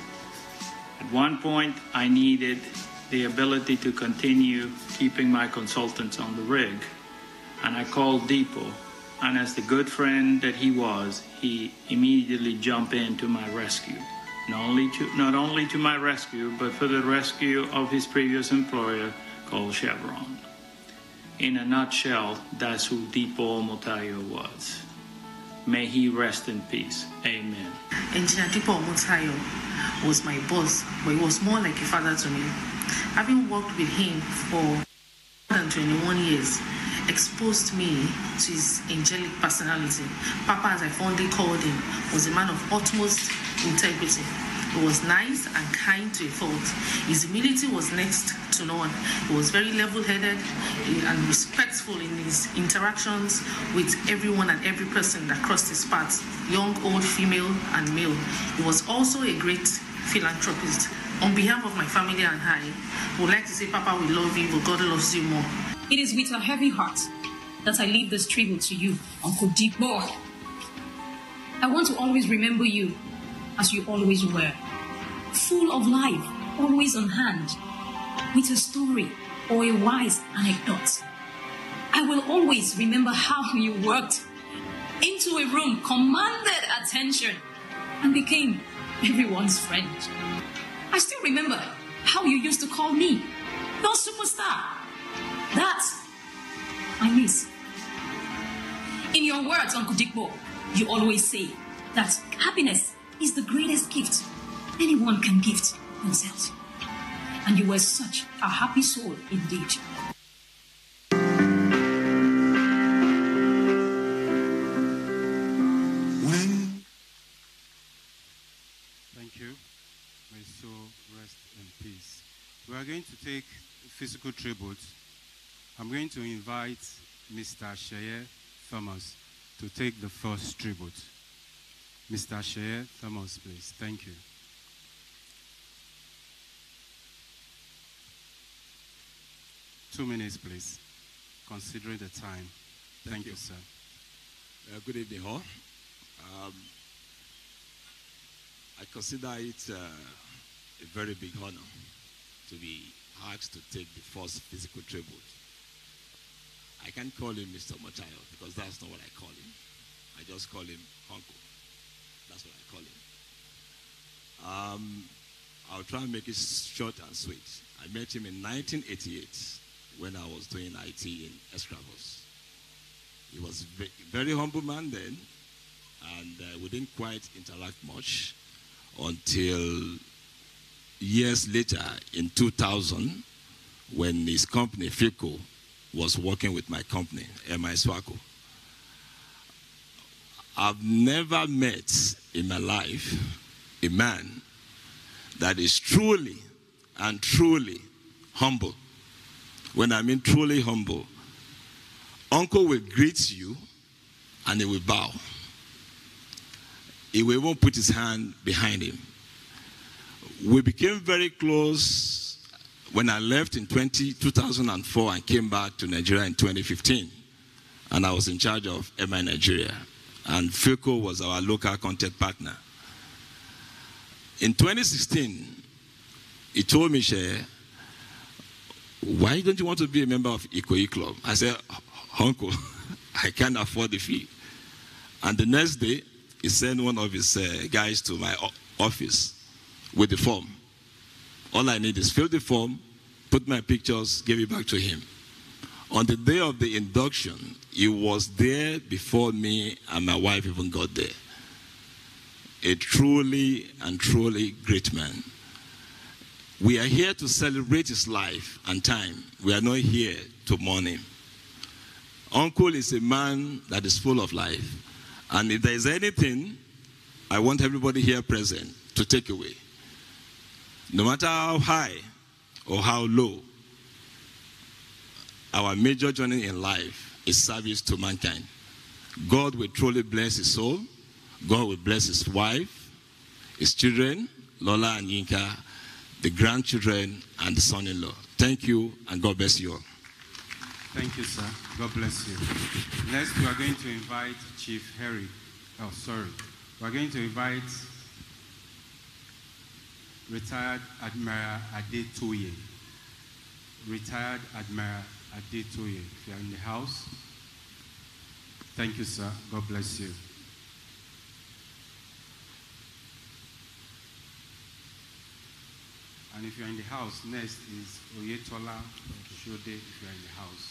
At one point, I needed the ability to continue keeping my consultants on the rig, and I called Dipo, and as the good friend that he was, he immediately jumped in to my rescue. Not only to my rescue, but for the rescue of his previous employer called Chevron. In a nutshell, that's who Dipo Omotayo was. May he rest in peace. Amen. Engineer Dipo Omotayo was my boss, but he was more like a father to me. Having worked with him for more than 21 years, exposed me to his angelic personality. Papa, as I fondly called him, was a man of utmost integrity. He was nice and kind to a fault. His humility was next to none. He was very level-headed and respectful in his interactions with everyone and every person that crossed his path, young, old, female, and male. He was also a great philanthropist. On behalf of my family and I, would like to say, Papa, we love you, but God loves you more. It is with a heavy heart that I leave this tribute to you, Uncle Dipo. I want to always remember you as you always were, full of life, always on hand, with a story or a wise anecdote. I will always remember how you walked into a room, commanded attention, and became everyone's friend. I still remember how you used to call me your superstar. That I miss. In your words, Uncle Dikbo, you always say that happiness is the greatest gift anyone can gift themselves. And you were such a happy soul indeed. Thank you. May soul rest in peace. We are going to take physical tribute. I'm going to invite Mr. Sheye Thomas to take the first tribute. Mr. Sheye Thomas, please. Thank you. Two minutes, please, considering the time. Thank you, sir. Good evening, all. I consider it a very big honor to be asked to take the first physical tribute. I can't call him Mr. Omotayo because that's not what I call him. I just call him Uncle. That's what I call him. I'll try and make it short and sweet. I met him in 1988 when I was doing IT in Escravos. He was a very humble man then, and we didn't quite interact much until years later in 2000 when his company, FICO, was working with my company, M.Sc. I've never met in my life a man that is truly and truly humble. When I mean truly humble, Uncle will greet you and he will bow. He will even put his hand behind him. We became very close when I left in 2004 and came back to Nigeria in 2015. And I was in charge of MI Nigeria. And FICO was our local contact partner. In 2016, he told me, Sheye, why don't you want to be a member of Ikoyi Club? I said, Uncle, I can't afford the fee. And the next day, he sent one of his guys to my office with the form. All I need is fill the form, put my pictures, give it back to him. On the day of the induction, he was there before me and my wife even got there. A truly and truly great man. We are here to celebrate his life and time. We are not here to mourn him. Uncle is a man that is full of life. And if there is anything, I want everybody here present to take away. No matter how high or how low, our major journey in life is service to mankind. God will truly bless his soul. God will bless his wife, his children, Lola and Yinka, the grandchildren, and the son-in-law. Thank you, and God bless you all. Thank you, sir. God bless you. Next, we are going to invite Chief Harry. Oh, sorry. We are going to invite Retired Admiral Adetoye. Retired Admiral Adetoye. If you are in the house. Thank you, sir. God bless you. And if you're in the house, next is Oyetola Shode, if you're in the house.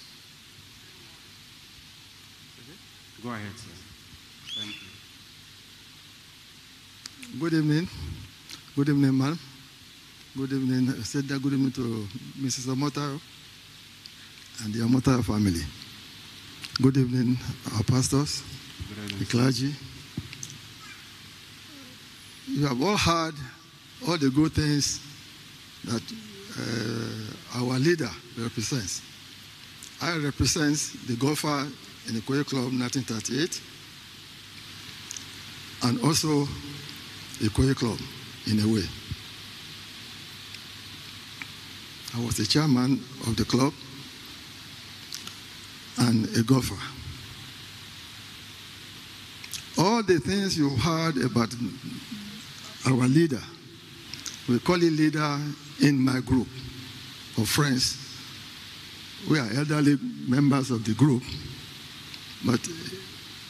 Go ahead, sir. Thank you. Good evening. Good evening, ma'am. Good evening. I said that good evening to Mrs. Omotayo and the Omotayo family. Good evening, our pastors, the clergy. You have all heard all the good things that our leader represents. I represent the golfer in the Ikoyi Club 1938 and also the Ikoyi Club in a way. I was the chairman of the club and a golfer. All the things you heard about our leader, we call it leader in my group of friends. We are elderly members of the group, but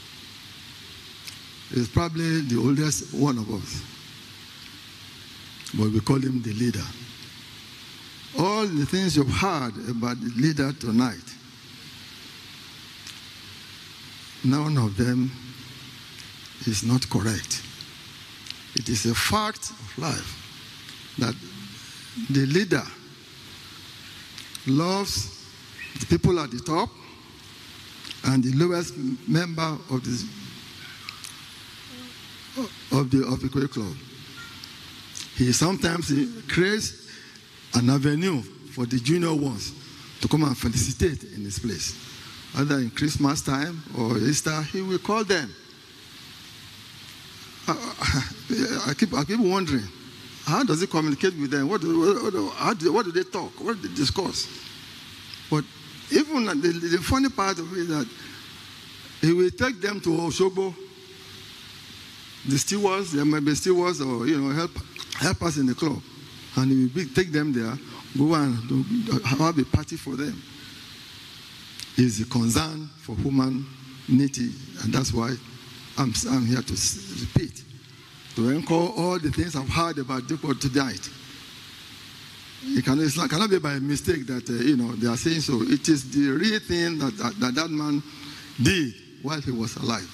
he's probably the oldest one of us. but we call him the leader. All the things you've heard about the leader tonight, none of them is not correct. It is a fact of life that the leader loves the people at the top and the lowest member of the Equity Club. He sometimes creates an avenue for the junior ones to come and felicitate in his place. Either in Christmas time or Easter, he will call them. I keep wondering, how does he communicate with them? What do they talk? What do they discuss? But even the funny part of it is that he will take them to Oshogbo. The stewards, there might be stewards or help us in the club, and he will take them there, go and have a party for them. It's a concern for humanity, and that's why I'm here to repeat, to encore all the things I've heard about Dipo tonight. It cannot be by mistake that they are saying so. It is the real thing that man did while he was alive.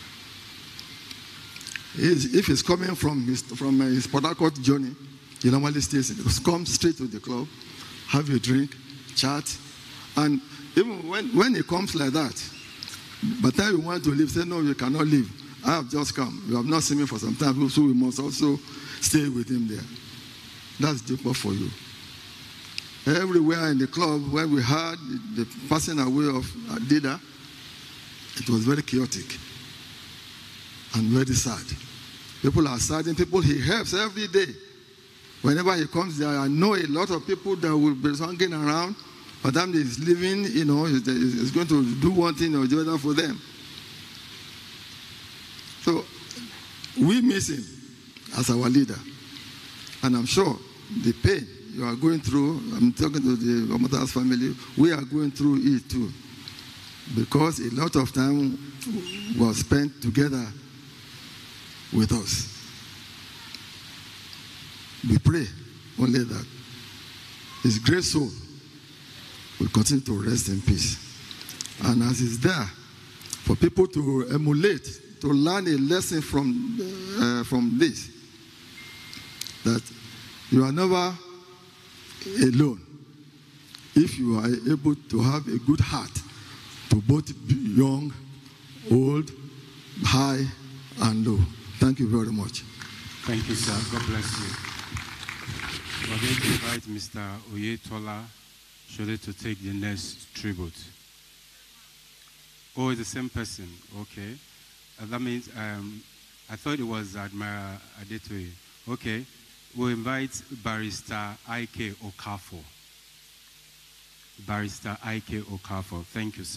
If he's coming from his Port Harcourt journey, he normally come straight to the club, have a drink, chat, and even when he comes like that, by the time you want to leave, say, no, you cannot leave. I have just come. You have not seen me for some time, so we must also stay with him there. That's deeper for you. Everywhere in the club, where we heard the passing away of Dida, it was very chaotic and very sad. People are sad, and people he helps every day. Whenever he comes there, I know a lot of people that will be hanging around. By the time he's leaving, he's going to do one thing or the other for them. So we miss him as our leader. And I'm sure the pain you are going through, I'm talking to the Omotayo family, we are going through it too. Because a lot of time was spent together with us. We pray only that his great soul will continue to rest in peace. And as is there, for people to emulate, to learn a lesson from this, that you are never alone if you are able to have a good heart to both young, old, high, and low. Thank you very much. Thank you, sir. God bless you. We're going to invite Mr. Oyetola Shode to take the next tribute. Oh, it's the same person. Okay. That means I thought it was Admiral Adetoye. Okay. We'll invite Barrister I.K. Okafor. Barrister I.K. Okafor. Thank you, sir.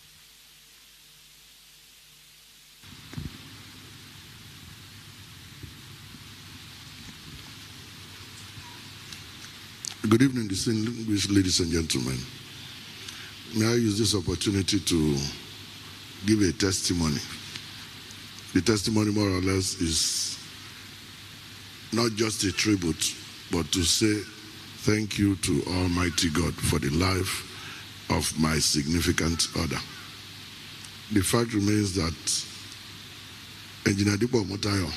Good evening, distinguished ladies and gentlemen. May I use this opportunity to give a testimony. The testimony, more or less, is not just a tribute, but to say thank you to Almighty God for the life of my significant other. The fact remains that Engr.Oladipo Omotayo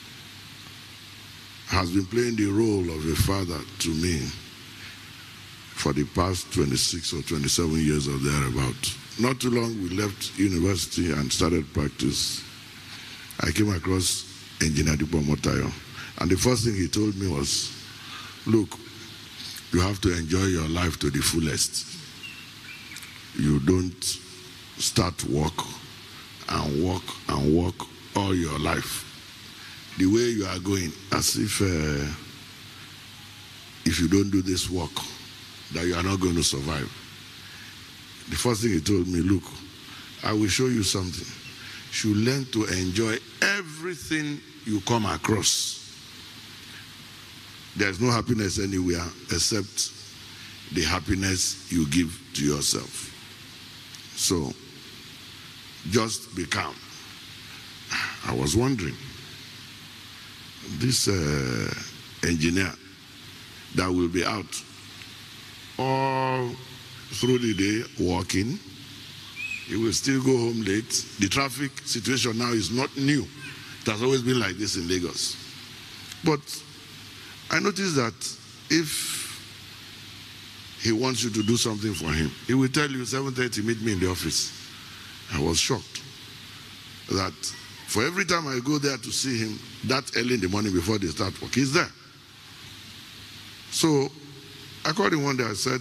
has been playing the role of a father to me for the past 26 or 27 years or thereabout. Not too long, we left university and started practice. I came across Engr.Oladipo Omotayo, and the first thing he told me was, look, you have to enjoy your life to the fullest. You don't start work and work and work all your life. The way you are going, as if you don't do this work, that you are not going to survive. The first thing he told me, look, I will show you something. You should learn to enjoy everything you come across. There's no happiness anywhere except the happiness you give to yourself. So, just be calm. I was wondering, this engineer that will be out all through the day working. He will still go home late. The traffic situation now is not new. It has always been like this in Lagos. But I noticed that if he wants you to do something for him, he will tell you 7:30, meet me in the office. I was shocked that for every time I go there to see him, that early in the morning before they start work, he's there. So I called him one day. I said,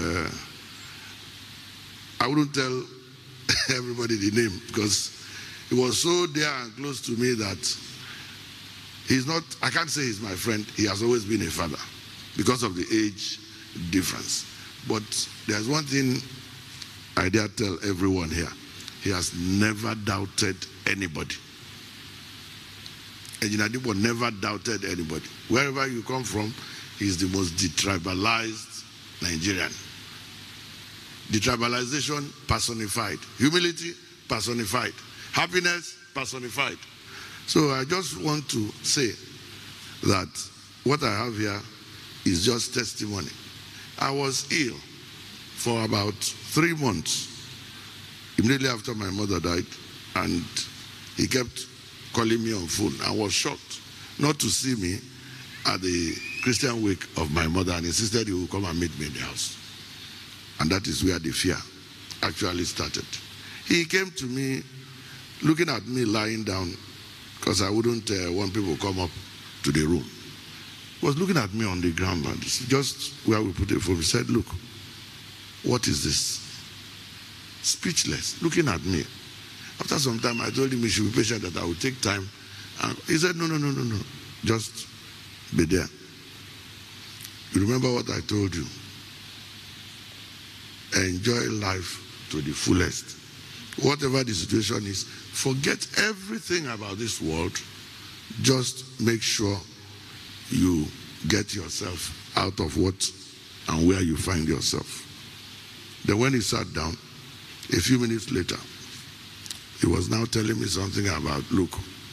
I wouldn't tell everybody the name because he was so dear and close to me that he's not, I can't say he's my friend. He has always been a father because of the age difference. But there's one thing I dare tell everyone here. He has never doubted anybody. Engr.Oladipo never doubted anybody. Wherever you come from, he's the most detribalized Nigerian. Detribalization personified. Humility personified. Happiness personified. So I just want to say that what I have here is just testimony. I was ill for about 3 months immediately after my mother died, and he kept calling me on phone. I was shocked not to see me at the Christian wake of my mother, and insisted he would come and meet me in the house. And that is where the fear actually started. He came to me looking at me lying down because I wouldn't want people to come up to the room. He was looking at me on the ground, and just where we put the phone, he said, look, what is this? Speechless, looking at me. After some time, I told him he should be patient, that I would take time. And he said, no, just be there. You remember what I told you? Enjoy life to the fullest. Whatever the situation is, forget everything about this world. Just make sure you get yourself out of what and where you find yourself. Then when he sat down, a few minutes later, he was now telling me something about, look,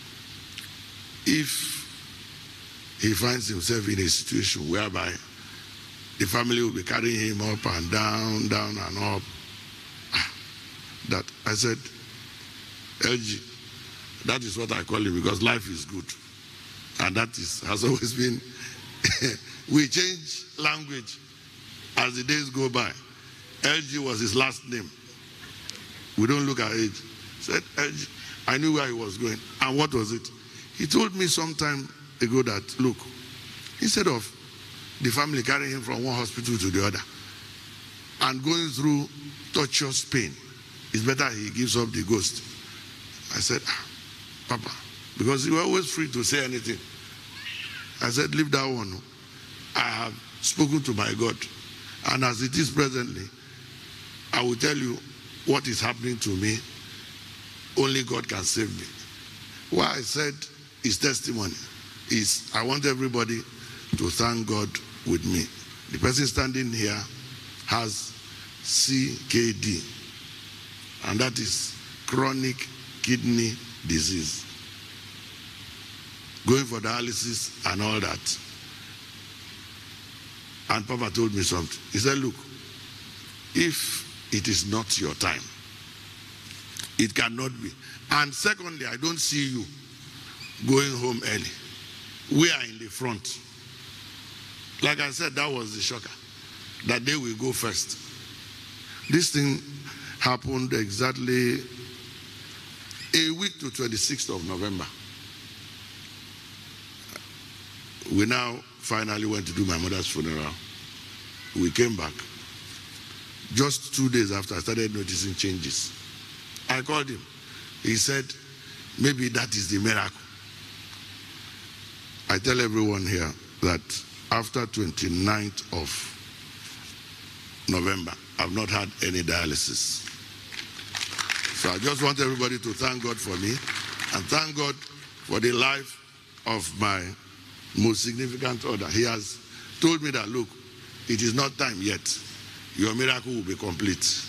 if he finds himself in a situation whereby the family will be carrying him up and down, down and up, that I said, LG, that is what I call it, because life is good. And that has always been, we change language as the days go by. LG was his last name. We don't look at age. Said, LG, I knew where he was going. And what was it? He told me some time ago that, look, instead of the family carrying him from one hospital to the other and going through torturous pain, it's better he gives up the ghost. I said, Papa, because you were always free to say anything. I said, leave that one. I have spoken to my God. And as it is presently, I will tell you what is happening to me. Only God can save me. What I said is testimony. Is I want everybody to thank God with me. The person standing here has CKD, and that is chronic kidney disease. Going for dialysis and all that. And Papa told me something. He said, look, if it is not your time, it cannot be. And secondly, I don't see you going home early. We are in the front. Like I said, that was the shocker. That day we go first. This thing happened exactly a week to 26th of November. We now finally went to do my mother's funeral. We came back. Just 2 days after, I started noticing changes. I called him. He said, maybe that is the miracle. I tell everyone here that after 29th of November, I've not had any dialysis. So I just want everybody to thank God for me and thank God for the life of my most significant other. He has told me that, look, it is not time yet. Your miracle will be complete.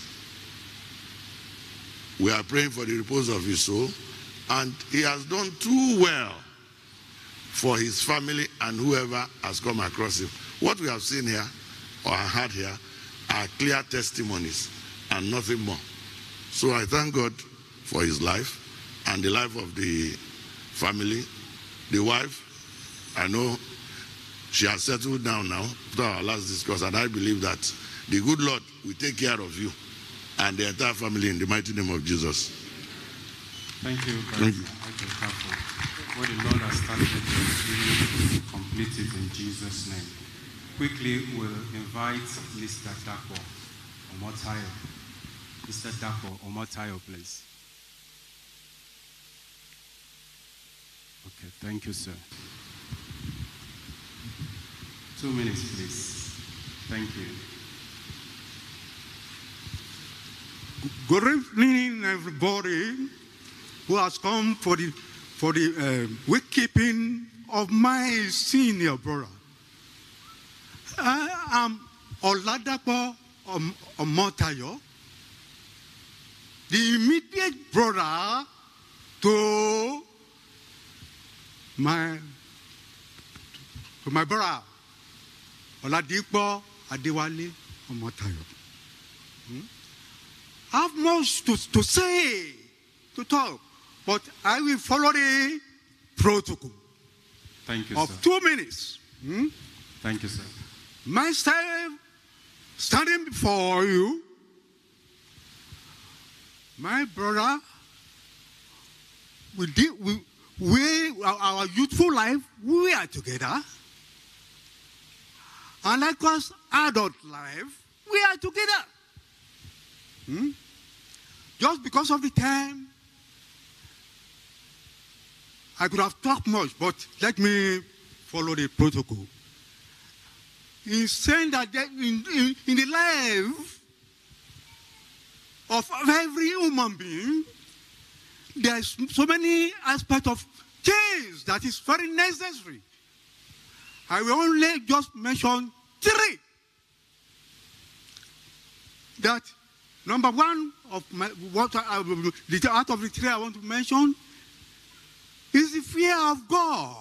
We are praying for the repose of his soul, and he has done too well for his family and whoever has come across him. What we have seen here or heard here are clear testimonies and nothing more. So I thank God for his life and the life of the family. The wife, I know she has settled down now after our last discourse, and I believe that the good Lord will take care of you and the entire family in the mighty name of Jesus. Thank you. Thank you. What the Lord has started, He will complete it in Jesus' name. Quickly, we'll invite Mr. Dapo Omotayo. Mr. Dapo Omotayo, please. Okay, thank you, sir. 2 minutes, please. Thank you. Good evening, everybody who has come for the wake-keeping of my senior brother. I am Oladipo Omotayo, the immediate brother to my brother, Oladipo Adewale Omotayo. I have much to say, to talk, but I will follow the protocol. Thank you, of sir. 2 minutes. Thank you, sir. Myself standing before you, my brother, our youthful life, we are together. And like us, adult life, we are together. Just because of the time, I could have talked much, but let me follow the protocol. In saying that in the life of every human being, there's so many aspects of change that is very necessary. I will only just mention 3. That number 1 of out of the 3 I want to mention is the fear of God.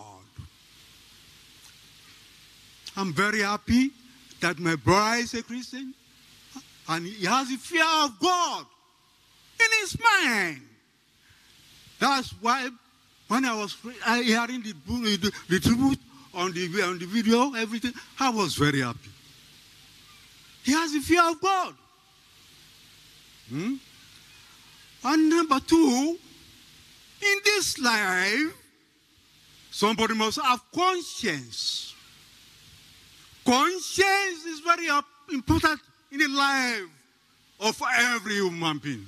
I'm very happy that my brother is a Christian and he has the fear of God in his mind. That's why when I was hearing the tribute on the video, everything, I was very happy. He has the fear of God. And number 2, in this life, somebody must have conscience. Conscience is very important in the life of every human being.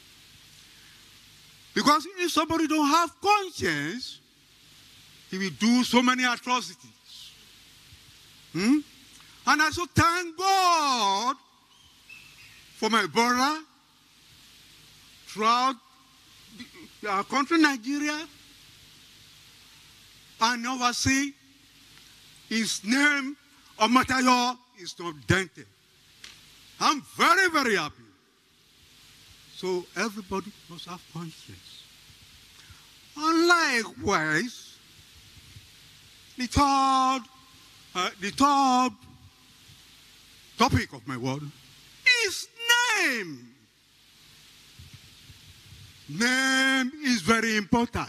Because if somebody don't have conscience, he will do so many atrocities. And I so thank God for my brother throughout our country, Nigeria, and overseas. His name, Omotayo, is not dented. I'm very, very happy. So everybody must have conscience. And likewise, the third topic of my word is name. Name is very important.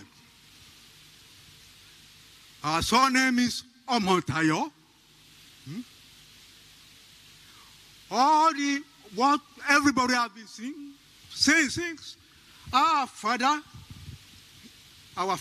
Our surname is Omotayo. What everybody has been saying things. Our father, our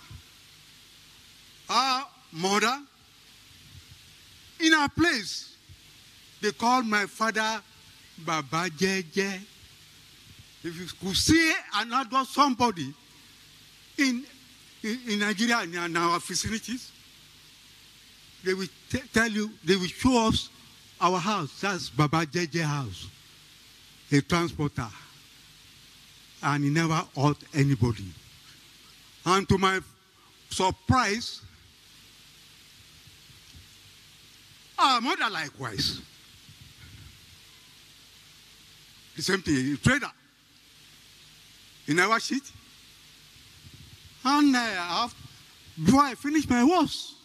mother, in our place, they call my father Baba Jeje. If you could see another somebody in Nigeria in our facilities, they will tell you, they will show us our house. That's Baba Jeje house, a transporter. And he never hurt anybody. And to my surprise, our mother likewise. The same thing, a trader. In our sheet. And before I finish my words.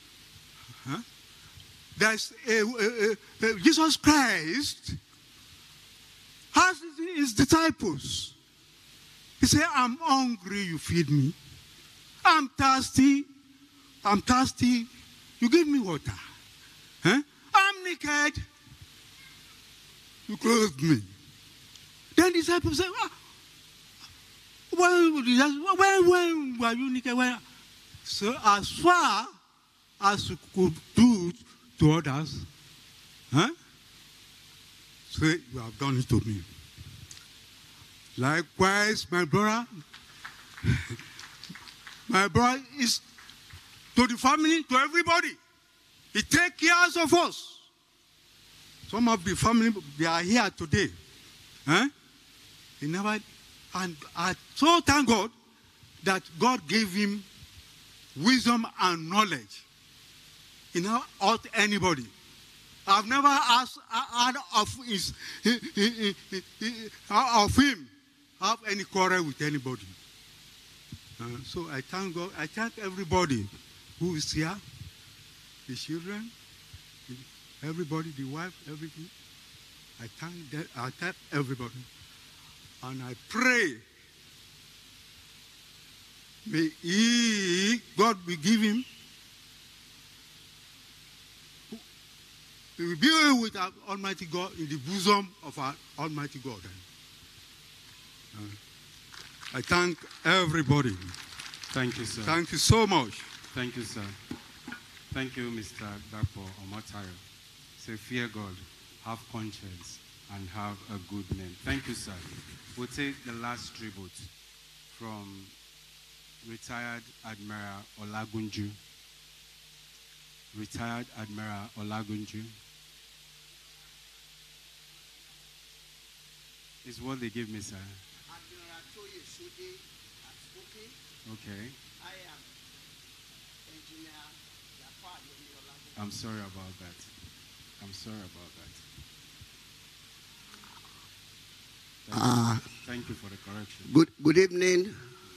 There's Jesus Christ has his disciples. He said, I'm hungry, you feed me. I'm thirsty, you give me water. I'm naked, you clothe me. Then the disciples say, when were you naked? So as far as you could do to others, so you have done it to me. Likewise, my brother is to the family, to everybody. He takes care of us. Some of the family, they are here today. He never, and I so thank God that God gave him wisdom and knowledge. He never hurt anybody. I've never asked of him have any quarrel with anybody. So I thank God. I thank everybody who is here, the children, everybody, the wife, everything. I thank everybody. And I pray, may God will give him, he will be with our Almighty God in the bosom of our Almighty God. I thank everybody. Thank you, sir. Thank you so much. Thank you, sir. Thank you, Mr. Oladipo Omotayo. Say, fear God, have conscience, and have a good name. Thank you, sir. We'll take the last tribute from retired Admiral Olagunju. Retired Admiral Olagunju. Is what they give me, sir. Okay. I am engineer. I'm sorry about that. I'm sorry about that. Thank you for the correction. Good evening,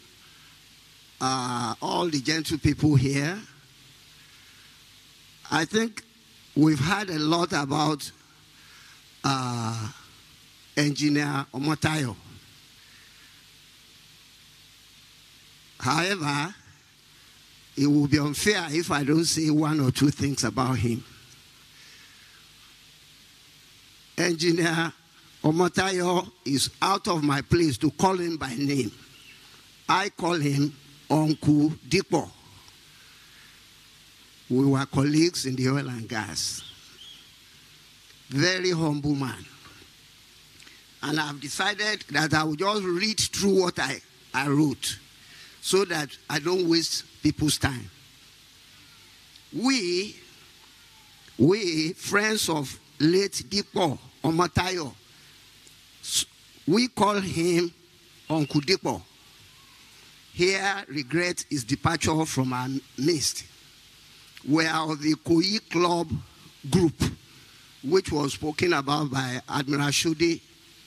all the gentle people here. I think we've heard a lot about Engineer Omotayo. However, it will be unfair if I don't say one or two things about him. Engineer Omotayo is out of my place to call him by name. I call him Uncle Dipo. We were colleagues in the oil and gas. Very humble man. And I've decided that I will just read through what I wrote so that I don't waste people's time. We friends of late Dipo Omotayo, we call him Uncle Dipo. Here, regret his departure from our midst. We are of the Koi Club group, which was spoken about by Admiral Shode.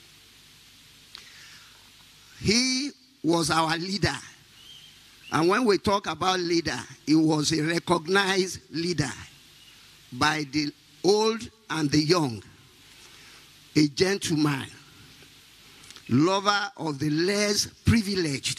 He was our leader. And when we talk about leader, he was a recognized leader by the old and the young. A gentleman, lover of the less privileged,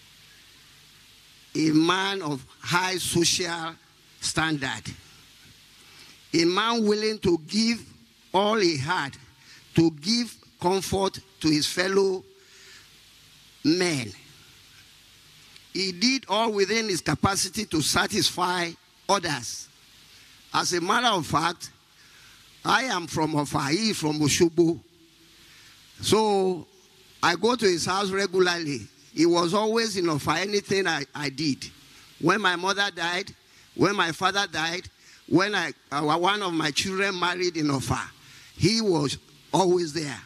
a man of high social standard, a man willing to give all he had to give comfort to his fellow men. He did all within his capacity to satisfy others. As a matter of fact, I am from Ofa, he is from Oshogbo. So I go to his house regularly. He was always in Ofa, anything I did. When my mother died, when my father died, when one of my children married in Ofa, he was always there.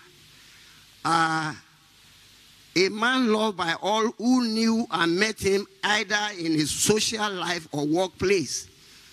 A man loved by all who knew and met him either in his social life or workplace.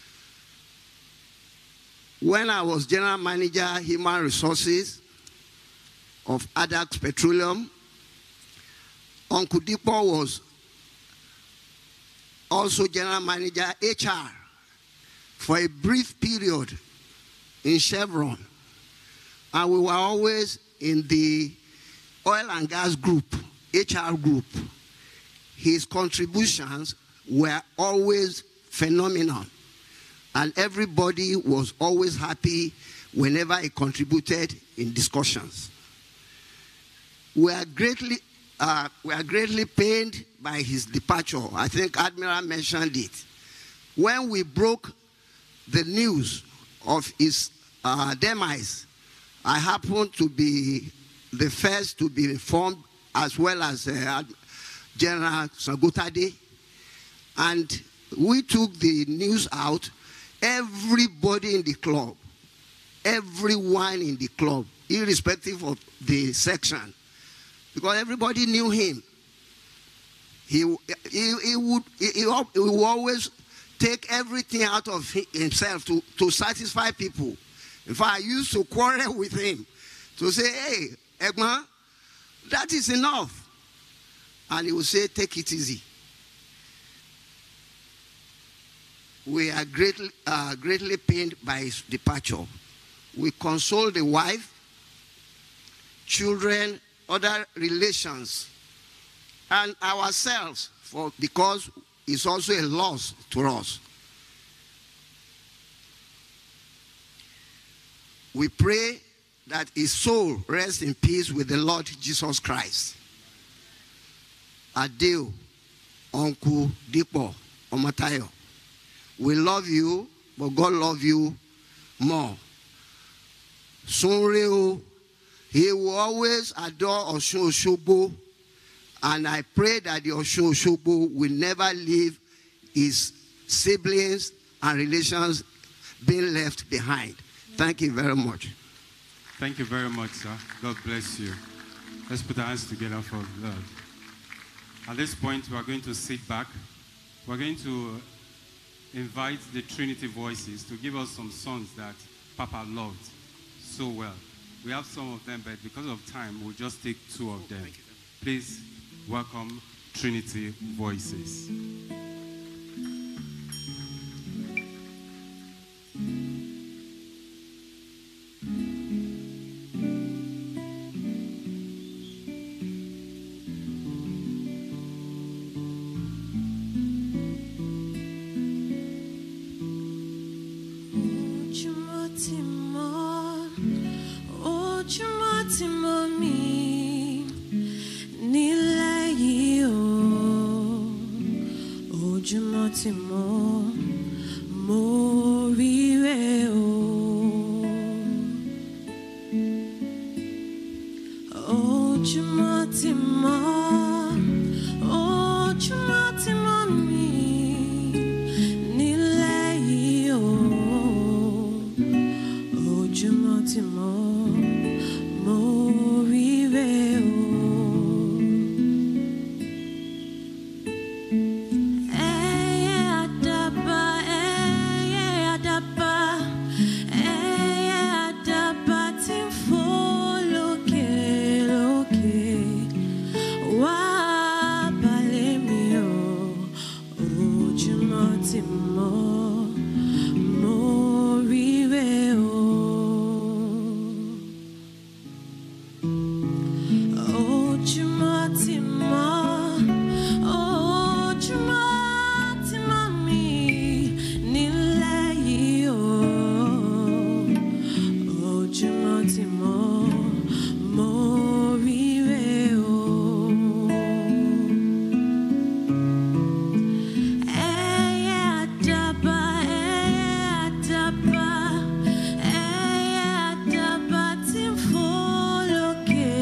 When I was general manager, human resources of Adax Petroleum, Uncle Dipo was also general manager HR for a brief period in Chevron. And we were always in the oil and gas group, HR group. His contributions were always phenomenal. And everybody was always happy whenever he contributed in discussions. We are greatly pained by his departure. I think Admiral mentioned it. When we broke the news of his demise, I happened to be the first to be informed, as well as General Sangotade. And we took the news out. Everybody in the club, everyone in the club, irrespective of the section, because everybody knew him. He would always take everything out of himself to satisfy people. In fact, I used to quarrel with him to say, hey, Egma, that is enough. And he would say, take it easy. We are greatly pained by his departure. We console the wife, children, other relations, and ourselves, because it's also a loss to us. We pray that his soul rests in peace with the Lord Jesus Christ. Adewale Omotayo Omotayo. We love you, but God loves you more. Sunreo, he will always adore Oshogbo, and I pray that the Oshogbo will never leave his siblings and relations being left behind. Thank you very much. Thank you very much, sir. God bless you. Let's put our hands together for God. At this point, we are going to sit back. We're going to invite the Trinity voices to give us some songs that Papa loved so well. We have some of them, but because of time, we'll just take two of them. Please welcome Trinity voices. Okay.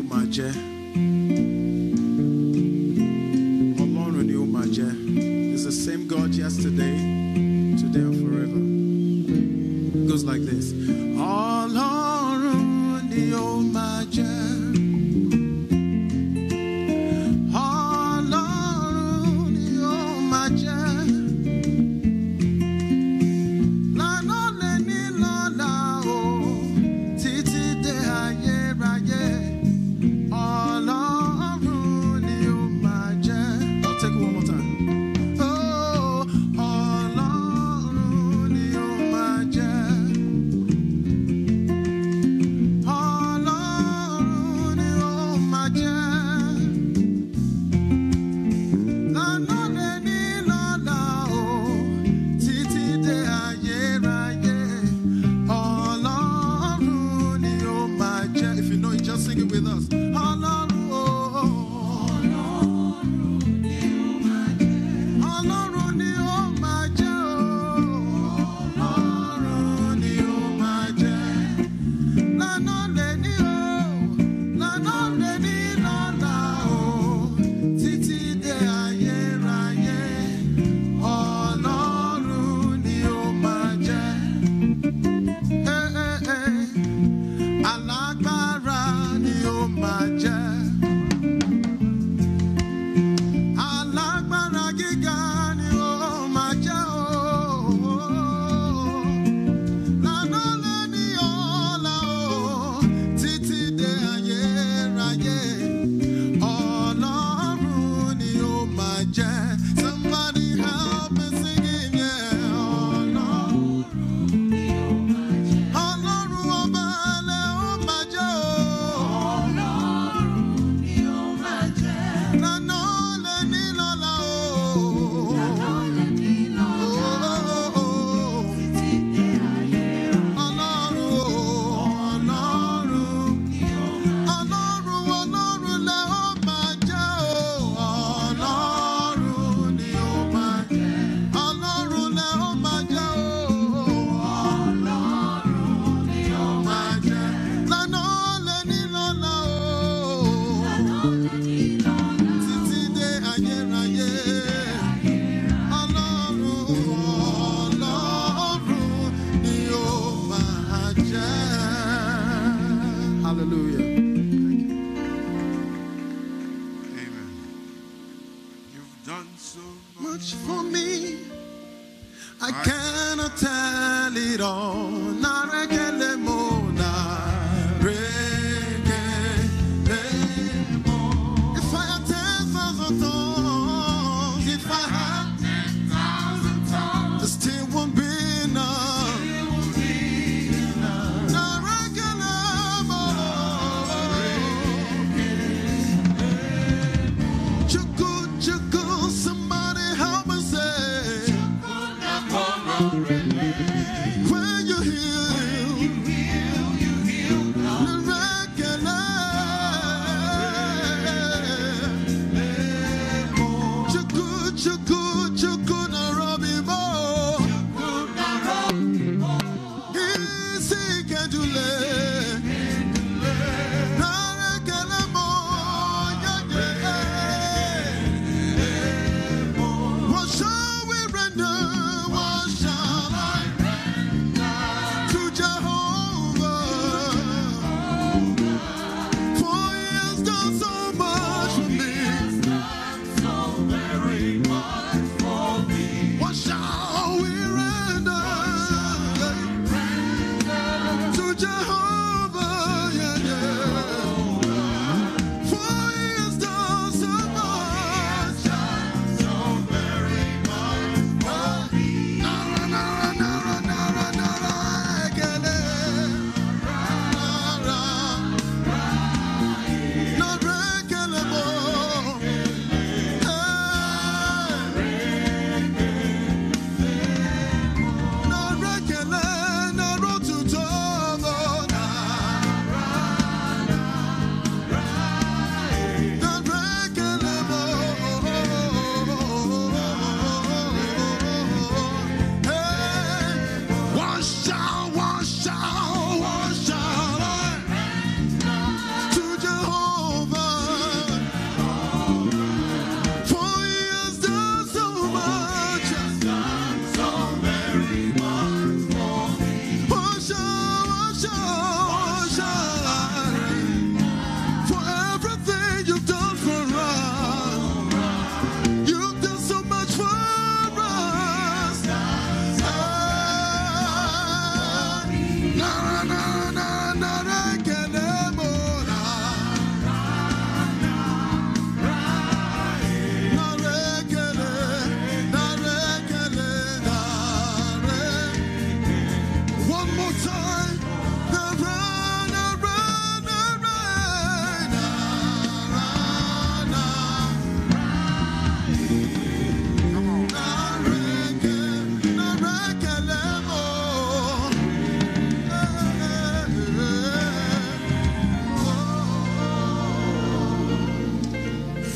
máa jẹ́. Ọlọ́run ni ó máa jẹ́. It's the same God yesterday, today and forever. It goes like this. Ọlọ́run ni ó máa jẹ́.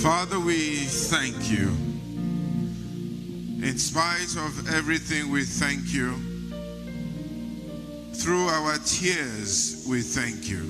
Father, we thank you. In spite of everything, we thank you. Through our tears, we thank you.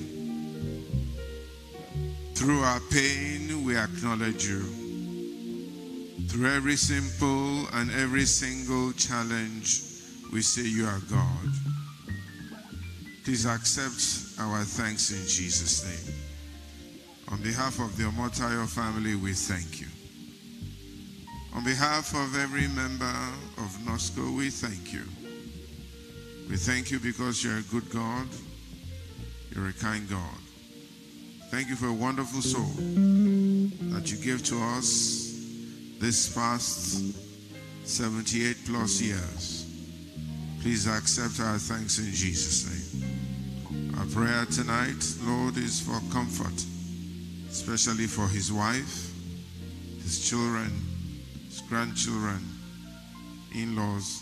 Through our pain, we acknowledge you. Through every simple and every single challenge, we say you are God. Please accept our thanks in Jesus' name. On behalf of the Omotayo family, we thank you. On behalf of every member of NOSCO, we thank you. We thank you because you're a good God. You're a kind God. Thank you for a wonderful soul that you gave to us this past 78 plus years. Please accept our thanks in Jesus' name. Our prayer tonight, Lord, is for comfort, especially for his wife, his children, his grandchildren, in-laws,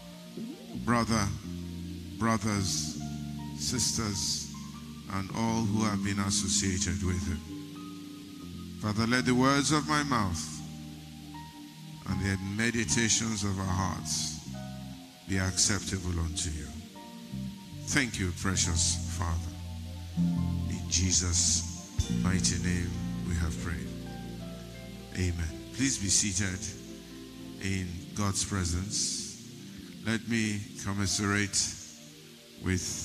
brothers, sisters, and all who have been associated with him. Father, let the words of my mouth and the meditations of our hearts be acceptable unto you. Thank you, precious Father. In Jesus' mighty name we have prayed. Amen. Please be seated in God's presence. Let me commiserate with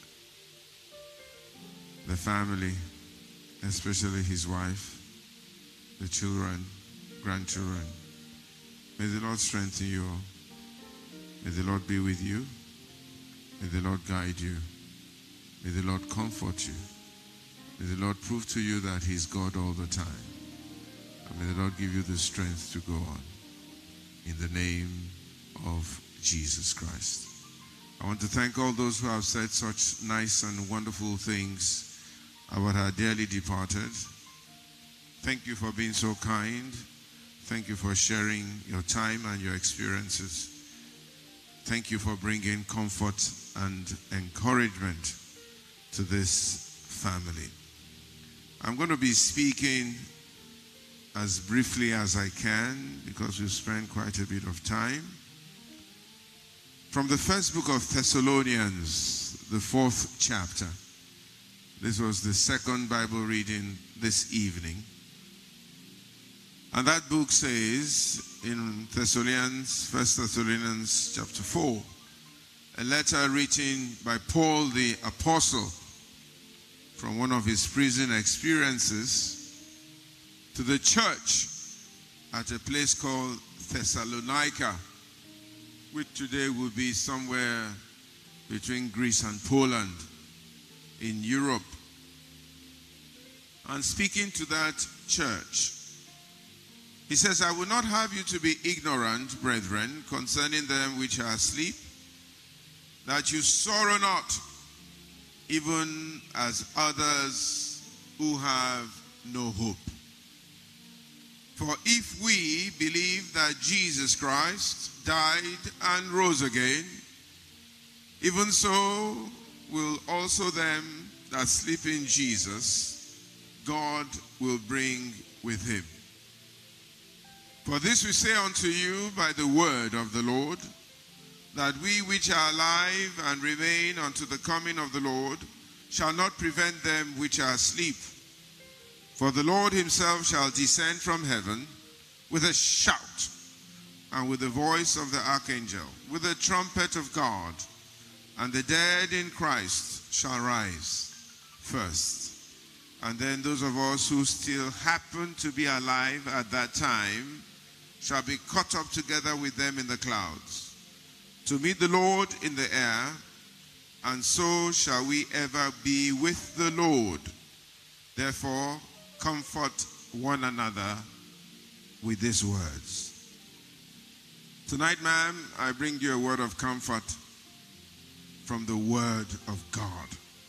the family, especially his wife, the children, grandchildren. May the Lord strengthen you all. May the Lord be with you. May the Lord guide you. May the Lord comfort you. May the Lord prove to you that he's God all the time. And may the Lord give you the strength to go on. In the name of Jesus Christ. I want to thank all those who have said such nice and wonderful things about our dearly departed. Thank you for being so kind. Thank you for sharing your time and your experiences. Thank you for bringing comfort and encouragement to this family. I'm going to be speaking as briefly as I can because we've spent quite a bit of time. From the first book of Thessalonians, the 4th chapter. This was the second Bible reading this evening. And that book says in 1 Thessalonians chapter 4, a letter written by Paul the Apostle from one of his prison experiences to the church at a place called Thessalonica, which today will be somewhere between Greece and Poland in Europe. And speaking to that church, he says, I will not have you to be ignorant, brethren, concerning them which are asleep, that you sorrow not, even as others who have no hope. For if we believe that Jesus Christ died and rose again, even so will also them that sleep in Jesus, God will bring with him. For this we say unto you by the word of the Lord, that we which are alive and remain unto the coming of the Lord shall not prevent them which are asleep. For the Lord himself shall descend from heaven with a shout, and with the voice of the archangel, with the trumpet of God, and the dead in Christ shall rise first. And then those of us who still happen to be alive at that time shall be caught up together with them in the clouds, to meet the Lord in the air, and so shall we ever be with the Lord. Therefore, comfort one another with these words. Tonight, ma'am, I bring you a word of comfort from the Word of God.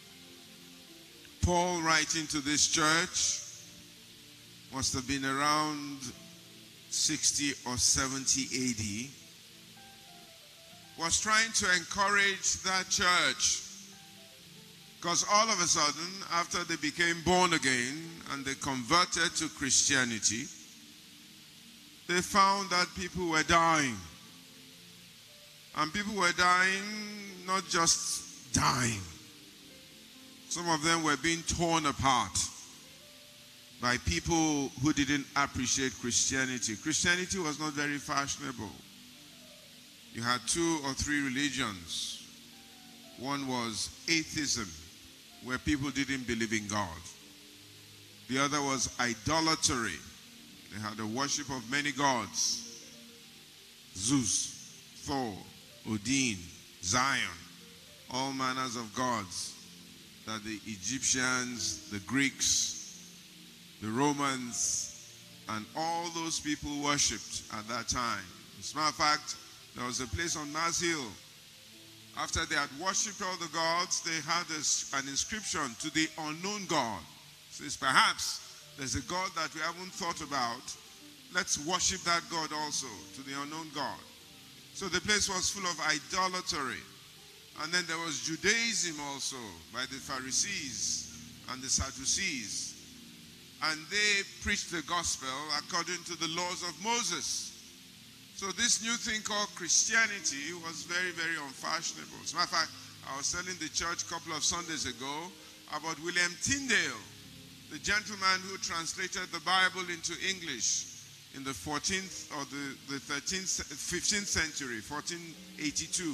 Paul, writing to this church, must have been around 60 or 70 AD, was trying to encourage that church, because all of a sudden, after they became born again and they converted to Christianity, they found that people were dying. And people were dying, not just dying. Some of them were being torn apart by people who didn't appreciate Christianity. Christianity was not very fashionable. You had 2 or 3 religions. One was atheism, where people didn't believe in God. The other was idolatry. They had a worship of many gods. Zeus, Thor, Odin, Zion, all manners of gods that the Egyptians, the Greeks, the Romans, and all those people worshipped at that time. As a matter of fact, there was a place on Mars Hill. After they had worshipped all the gods, they had an inscription to the unknown God. It says, perhaps there's a God that we haven't thought about. Let's worship that God also, to the unknown God. So the place was full of idolatry. And then there was Judaism also by the Pharisees and the Sadducees. And they preached the gospel according to the laws of Moses. So this new thing called Christianity was very, very unfashionable. As a matter of fact, I was telling the church a couple of Sundays ago about William Tyndale, the gentleman who translated the Bible into English in the 14th or the 15th century, 1482.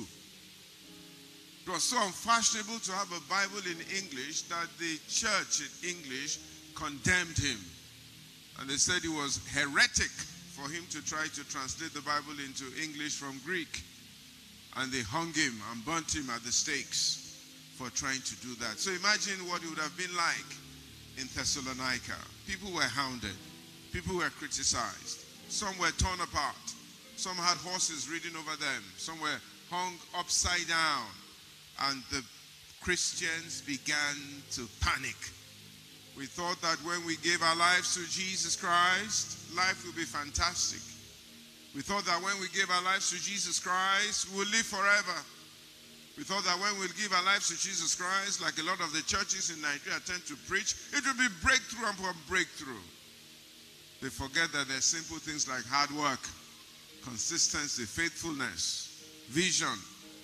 It was so unfashionable to have a Bible in English that the church in English condemned him. And they said it was heretic for him to try to translate the Bible into English from Greek. And they hung him and burnt him at the stakes for trying to do that. So imagine what it would have been like in Thessalonica. People were hounded. People were criticized. Some were torn apart. Some had horses ridden over them. Some were hung upside down. And the Christians began to panic. We thought that when we gave our lives to Jesus Christ, life would be fantastic. We thought that when we gave our lives to Jesus Christ, we'll live forever. We thought that when we give our lives to Jesus Christ, like a lot of the churches in Nigeria tend to preach, it will be breakthrough upon breakthrough. They forget that there's simple things like hard work, consistency, faithfulness, vision,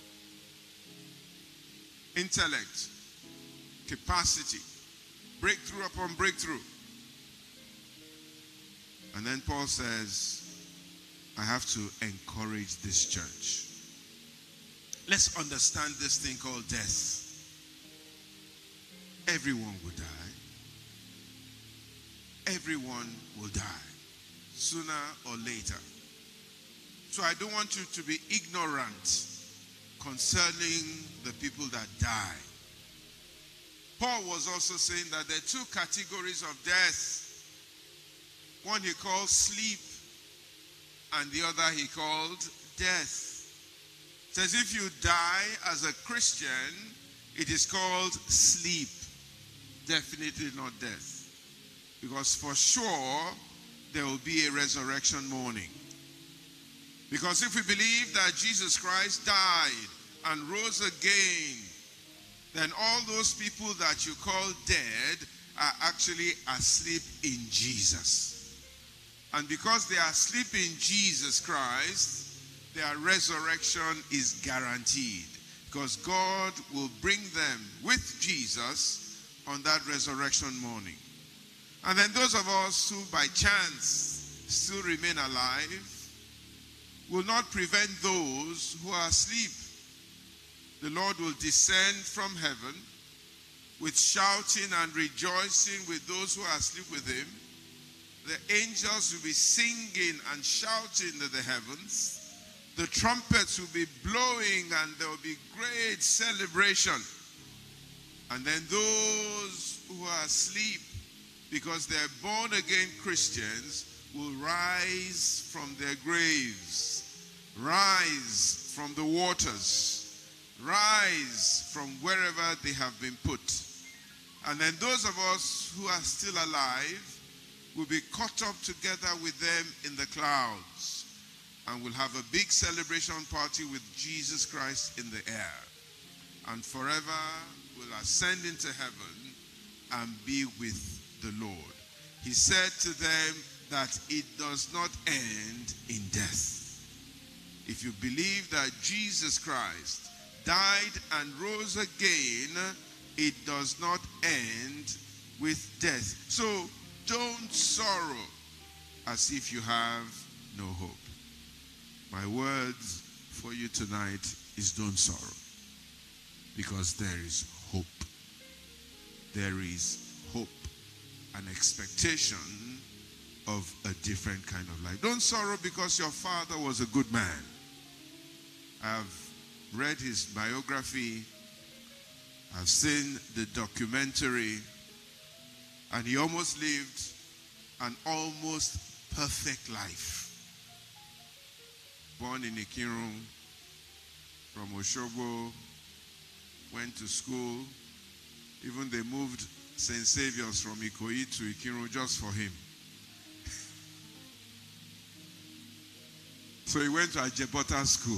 intellect, capacity, breakthrough upon breakthrough. And then Paul says, I have to encourage this church. Let's understand this thing called death. Everyone will die. Everyone will die, sooner or later. So I don't want you to be ignorant concerning the people that die. Paul was also saying that there are 2 categories of death. One he called sleep, and the other he called death. It says if you die as a Christian, it is called sleep. Definitely not death. Because for sure, there will be a resurrection morning. Because if we believe that Jesus Christ died and rose again, then all those people that you call dead are actually asleep in Jesus. And because they are asleep in Jesus Christ, their resurrection is guaranteed. Because God will bring them with Jesus on that resurrection morning. And then those of us who by chance still remain alive will not prevent those who are asleep. The Lord will descend from heaven with shouting and rejoicing with those who are asleep with him. The angels will be singing and shouting in the heavens. The trumpets will be blowing and there will be great celebration. And then those who are asleep, because they're born again Christians, will rise from their graves, rise from the waters, rise from wherever they have been put. And then those of us who are still alive will be caught up together with them in the clouds, and we'll have a big celebration party with Jesus Christ in the air, and forever we'll ascend into heaven and be with the Lord. He said to them, that it does not end in death. If you believe that Jesus Christ died and rose again, it does not end with death. So don't sorrow as if you have no hope. My words for you tonight is don't sorrow, because there is hope. There is hope, an expectation of a different kind of life. Don't sorrow because your father was a good man. I've read his biography, I've seen the documentary, and he almost lived an almost perfect life. Born in Ikirun, from Oshogbo, went to school. Even they moved St. Saviour's from Ikoyi to Ikirun just for him. So he went to Ajebota school.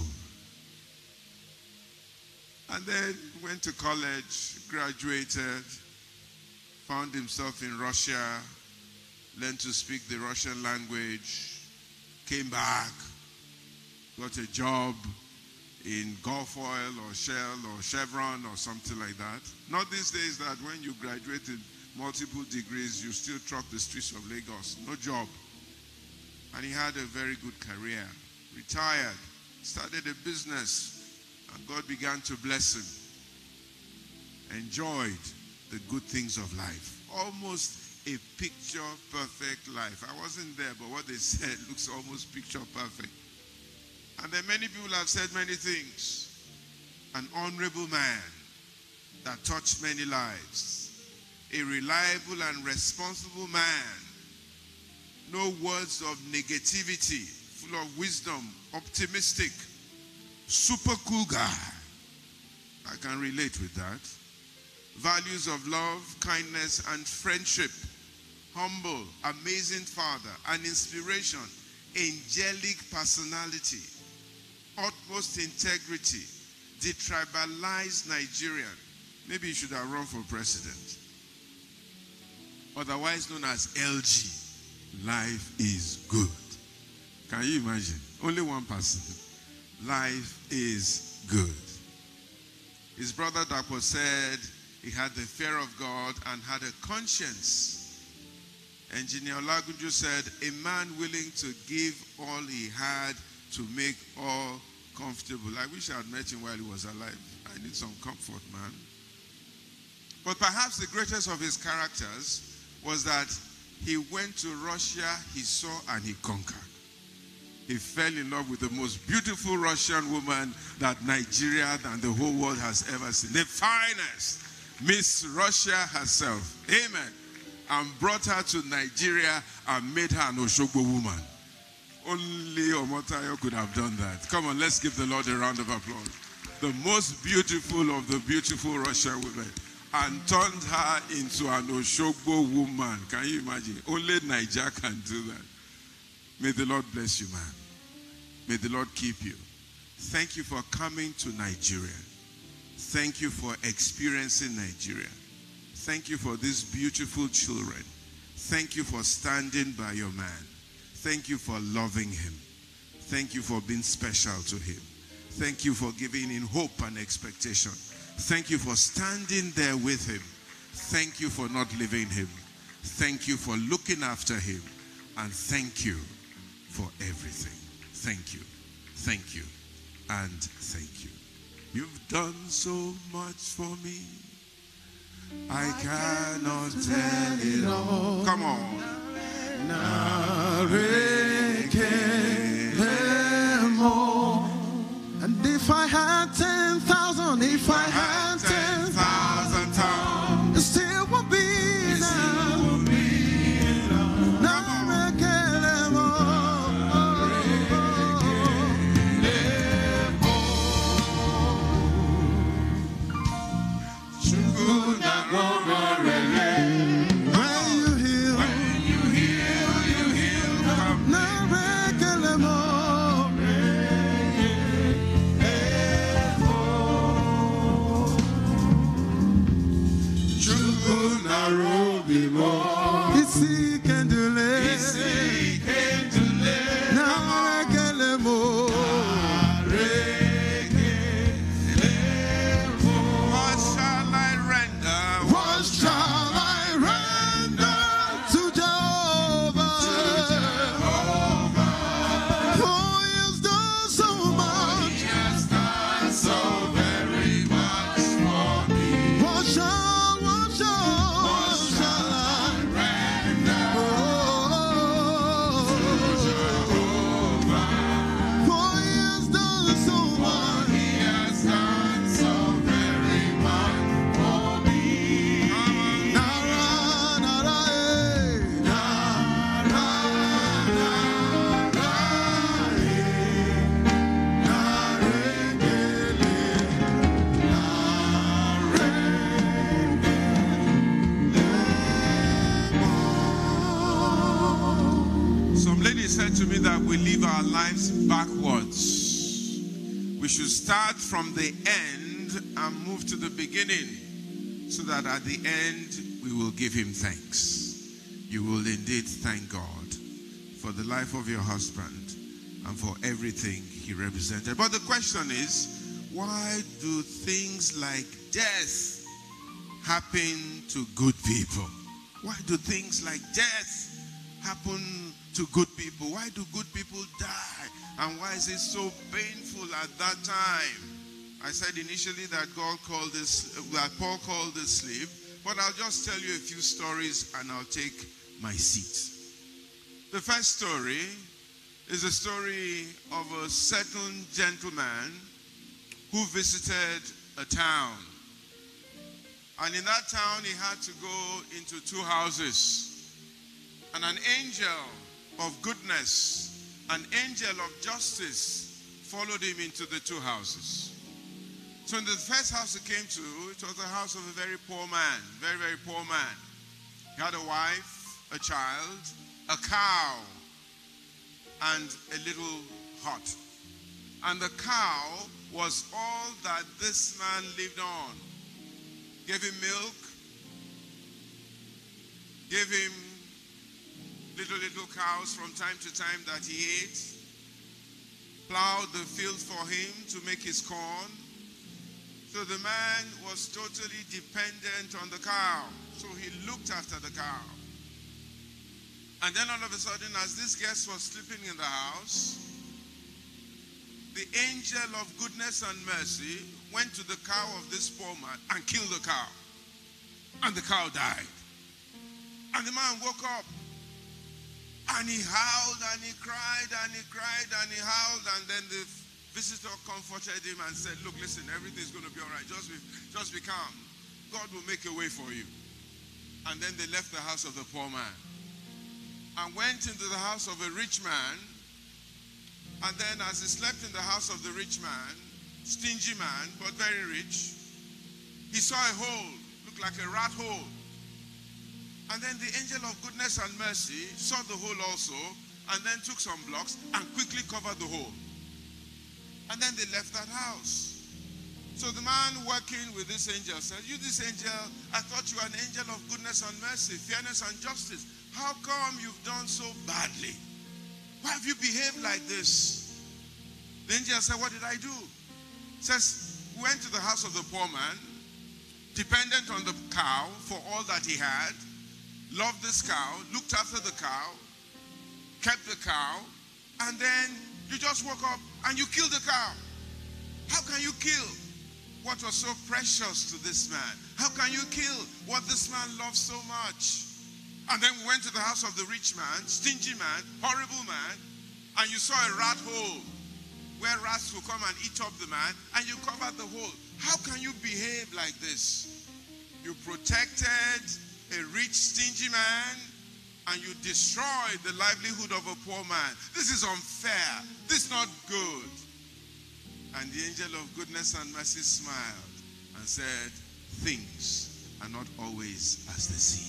And then went to college, graduated, found himself in Russia, learned to speak the Russian language, came back, got a job in Gulf Oil or Shell or Chevron or something like that. Not these days that when you graduated multiple degrees, you still trot the streets of Lagos. No job. And he had a very good career. Retired, started a business, and God began to bless him. Enjoyed the good things of life. Almost a picture-perfect life. I wasn't there, but what they said looks almost picture-perfect. And then many people have said many things. An honorable man that touched many lives. A reliable and responsible man. No words of negativity. Full of wisdom. Optimistic. Super cool guy. I can relate with that. Values of love, kindness, and friendship. Humble, amazing father, an inspiration, angelic personality, utmost integrity, detribalized Nigerian. Maybe he should have run for president. Otherwise known as LG. Life is good. Can you imagine? Only one person. Life is good. His brother Dapo said he had the fear of God and had a conscience. Engineer Olagunju said, a man willing to give all he had to make all comfortable. I wish I had met him while he was alive. I need some comfort, man. But perhaps the greatest of his characters was that he went to Russia, he saw and he conquered. He fell in love with the most beautiful Russian woman that Nigeria and the whole world has ever seen. The finest, Miss Russia herself. Amen. And brought her to Nigeria and made her an Oshogbo woman. Only Omotayo could have done that. Come on, let's give the Lord a round of applause. The most beautiful of the beautiful Russian women. And turned her into an Oshogbo woman. Can you imagine? Only Nigeria can do that. May the Lord bless you, man. May the Lord keep you. Thank you for coming to Nigeria. Thank you for experiencing Nigeria. Thank you for these beautiful children. Thank you for standing by your man. Thank you for loving him. Thank you for being special to him. Thank you for giving him hope and expectation. Thank you for standing there with him. Thank you for not leaving him. Thank you for looking after him. And thank you for everything. Thank you. Thank you. And thank you. You've done so much for me. I cannot tell it all. Come on. And if I had 10,000, if I had 10,000 tongues, it still would be enough. When you heal said to me that we live our lives backwards. We should start from the end and move to the beginning, so that at the end we will give him thanks. You will indeed thank God for the life of your husband and for everything he represented. But the question is, why do things like death happen to good people? Why do things like death happen to good people? Why do good people die? And why is it so painful at that time? I said initially that Paul called this sleep, but I'll just tell you a few stories and I'll take my seat. The first story is a story of a certain gentleman who visited a town. And in that town, he had to go into two houses. And an angel of goodness, an angel of justice, followed him into the two houses. So in the first house he came to, it was the house of a very poor man, very, very poor man. He had a wife, a child, a cow, and a little hut. And the cow was all that this man lived on. Gave him milk, gave him little cows from time to time that he ate, plowed the field for him to make his corn. So the man was totally dependent on the cow. So he looked after the cow. And then all of a sudden, as this guest was sleeping in the house, the angel of goodness and mercy went to the cow of this poor man and killed the cow. And the cow died. And the man woke up. And he howled and he cried and he cried and he howled. And then the visitor comforted him and said, look, listen, everything's going to be all right. Just be calm. God will make a way for you. And then they left the house of the poor man and went into the house of a rich man. And then as he slept in the house of the rich man, stingy man, but very rich, he saw a hole, looked like a rat hole. And then the angel of goodness and mercy saw the hole also, and then took some blocks and quickly covered the hole. And then they left that house. So the man working with this angel said, you, this angel, I thought you were an angel of goodness and mercy, fairness and justice. How come you've done so badly? Why have you behaved like this? The angel said, what did I do? Says, went to the house of the poor man, dependent on the cow for all that he had, loved this cow, looked after the cow, kept the cow, and then you just woke up and you killed the cow. How can you kill what was so precious to this man? How can you kill what this man loved so much? And then we went to the house of the rich man, stingy man, horrible man, and you saw a rat hole where rats will come and eat up the man, and you covered the hole. How can you behave like this? You protected a rich, stingy man, and you destroyed the livelihood of a poor man. This is unfair. This is not good. And the angel of goodness and mercy smiled and said, things are not always as they seem.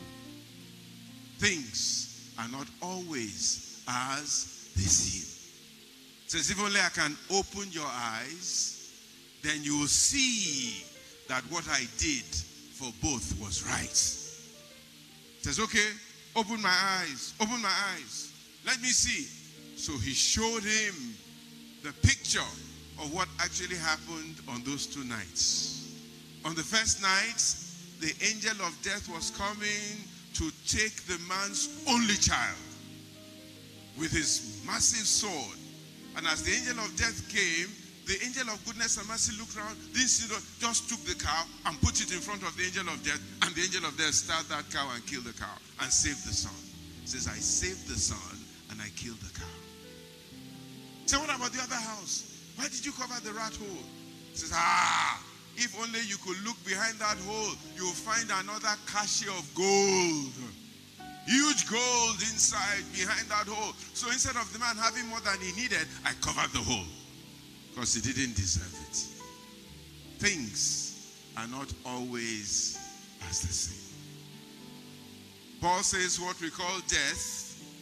Things are not always as they seem. It says, if only I can open your eyes, then you will see that what I did for both was right. It says, okay, open my eyes, open my eyes. Let me see. So he showed him the picture of what actually happened on those two nights. On the first night, the angel of death was coming to take the man's only child with his massive sword. And as the angel of death came, the angel of goodness and mercy looked around, didn't see, just took the cow and put it in front of the angel of death, and the angel of death stabbed that cow and killed the cow and saved the son. It says, I saved the son and I killed the cow. So what about the other house? Why did you cover the rat hole? It says, if only you could look behind that hole, you'll find another cache of gold. Huge gold inside, behind that hole. So instead of the man having more than he needed, I covered the hole. Because he didn't deserve it. Things are not always as they seem. Paul says what we call death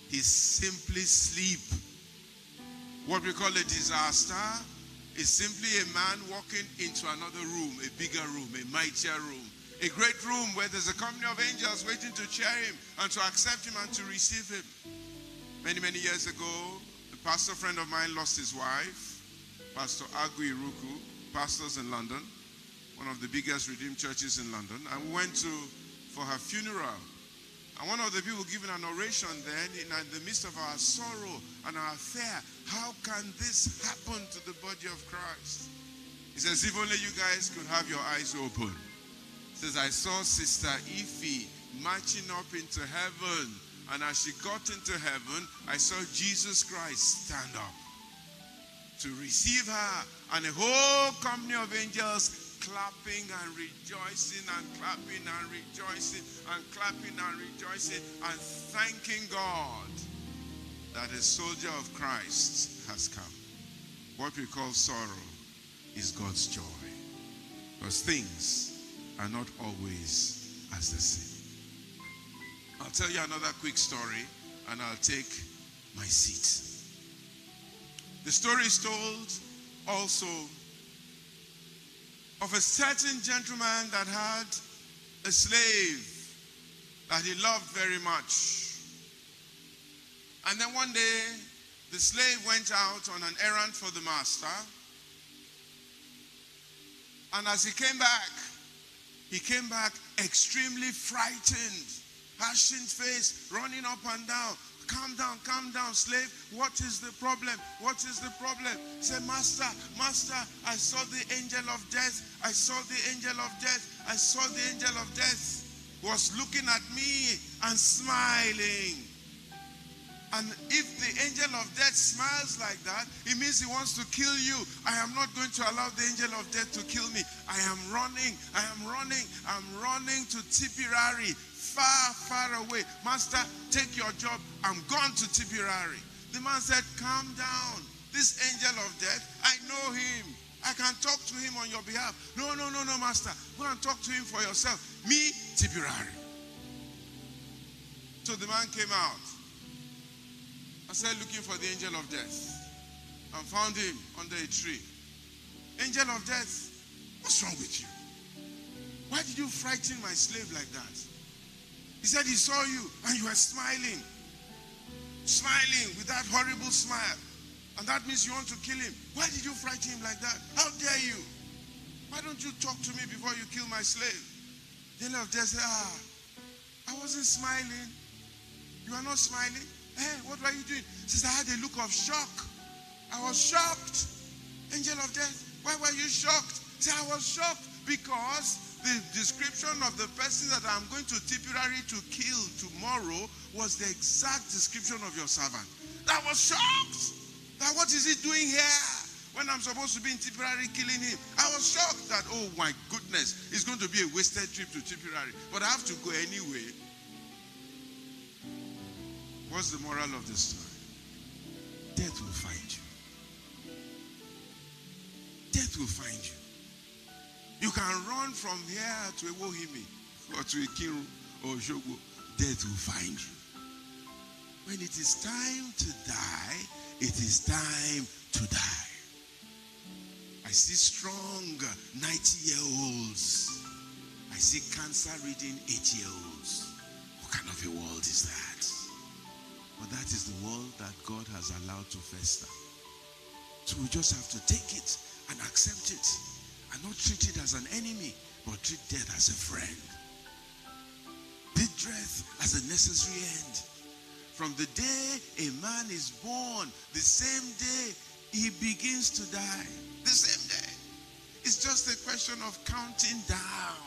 He simply sleep. What we call a disaster is simply a man walking into another room, a bigger room, a mightier room, a great room where there's a company of angels waiting to cheer him and to accept him and to receive him. Many, many years ago, a pastor friend of mine lost his wife, Pastor Agu Iruku, pastors in London, one of the biggest redeemed churches in London, and we went for her funeral. And one of the people giving an oration then, in the midst of our sorrow and our fear, how can this happen to the body of Christ? He says, if only you guys could have your eyes open. He says, I saw Sister Ife marching up into heaven, and as she got into heaven, I saw Jesus Christ stand up to receive her, and a whole company of angels clapping and rejoicing and clapping and rejoicing and clapping and rejoicing and thanking God that a soldier of Christ has come. What we call sorrow is God's joy, because things are not always as they seem. I'll tell you another quick story and I'll take my seat. The story is told also of a certain gentleman that had a slave that he loved very much. And then one day, the slave went out on an errand for the master. And as he came back extremely frightened, ashen face, running up and down. Calm down, slave. What is the problem? What is the problem? He said, Master, I saw the angel of death. I saw the angel of death. I saw the angel of death was looking at me and smiling. And if the angel of death smiles like that, it means he wants to kill you. I am not going to allow the angel of death to kill me. I am running to Tipperary. Far away. Master, take your job. I'm gone to Tipperary. The man said, calm down. This angel of death, I know him. I can talk to him on your behalf. No, master. Go and talk to him for yourself. Me, Tipperary. So the man came out. I started looking for the angel of death and found him under a tree. Angel of death, what's wrong with you? Why did you frighten my slave like that? He said he saw you and you were smiling with that horrible smile. And that means you want to kill him. Why did you frighten him like that? How dare you? Why don't you talk to me before you kill my slave? The angel of death said, I wasn't smiling. You are not smiling? Hey, what were you doing? He says, I had a look of shock. I was shocked. Angel of death, why were you shocked? He said, I was shocked because the description of the person that I'm going to Tipperary to kill tomorrow was the exact description of your servant. I was shocked. That what is he doing here when I'm supposed to be in Tipperary killing him? I was shocked that, oh my goodness, it's going to be a wasted trip to Tipperary. But I have to go anyway. What's the moral of the story? Death will find you. Death will find you. You can run from here to Ewohimi or to Ikirun or Oshogbo. Death will find you. When it is time to die, it is time to die. I see strong 90-year-olds. I see cancer-ridden 8-year-olds. What kind of a world is that? But that is the world that God has allowed to fester. So we just have to take it and accept it. And not treat it as an enemy, but treat death as a friend. Treat death as a necessary end. From the day a man is born, the same day he begins to die. The same day. It's just a question of counting down.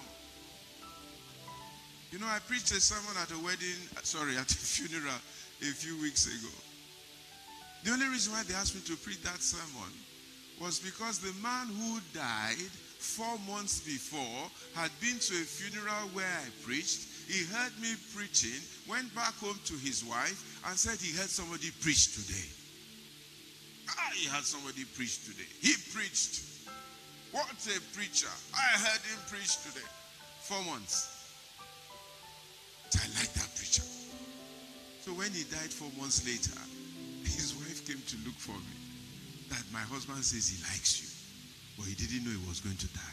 You know, I preached a sermon at a funeral a few weeks ago. The only reason why they asked me to preach that sermon was because the man who died 4 months before had been to a funeral where I preached. He heard me preaching, went back home to his wife, and said he heard somebody preach today. He heard somebody preach today. He preached. What a preacher. I heard him preach today. 4 months. I like that preacher. So when he died 4 months later, his wife came to look for me. That my husband says he likes you, but he didn't know he was going to die.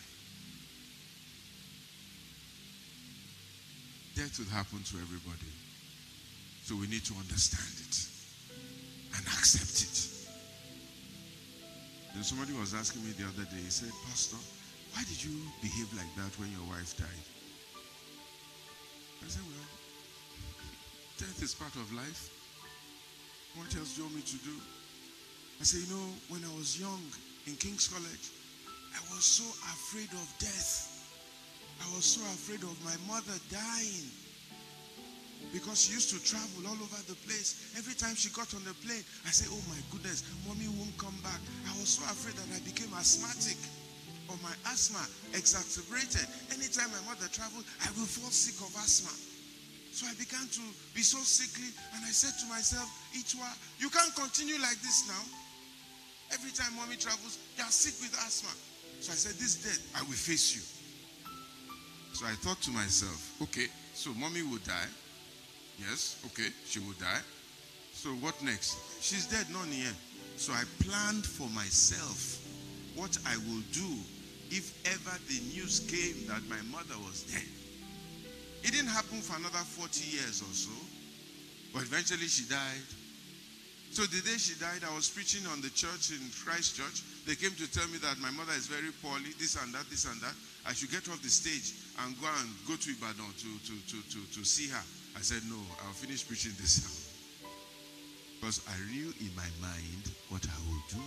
Death will happen to everybody. So we need to understand it and accept it. Then somebody was asking me the other day, he said, Pastor, why did you behave like that when your wife died? I said, well, death is part of life. What else do you want me to do? I said, you know, when I was young in King's College, I was so afraid of death. I was so afraid of my mother dying. Because she used to travel all over the place. Every time she got on the plane, I said, oh my goodness, mommy won't come back. I was so afraid that I became asthmatic, or my asthma exacerbated. Anytime my mother traveled, I will fall sick of asthma. So I began to be so sickly, and I said to myself, Itwa, you can't continue like this now. Every time mommy travels, you are sick with asthma. So I said, this death, I will face you. So I thought to myself, okay, so mommy will die. Yes, okay, she will die. So what next? She's dead, not here. So I planned for myself what I will do if ever the news came that my mother was dead. It didn't happen for another 40 years or so, but eventually she died. So the day she died, I was preaching on the church in Christchurch. They came to tell me that my mother is very poorly, this and that, this and that. I should get off the stage and go to Ibadan to see her. I said, no, I'll finish preaching this now. Because I knew in my mind what I will do.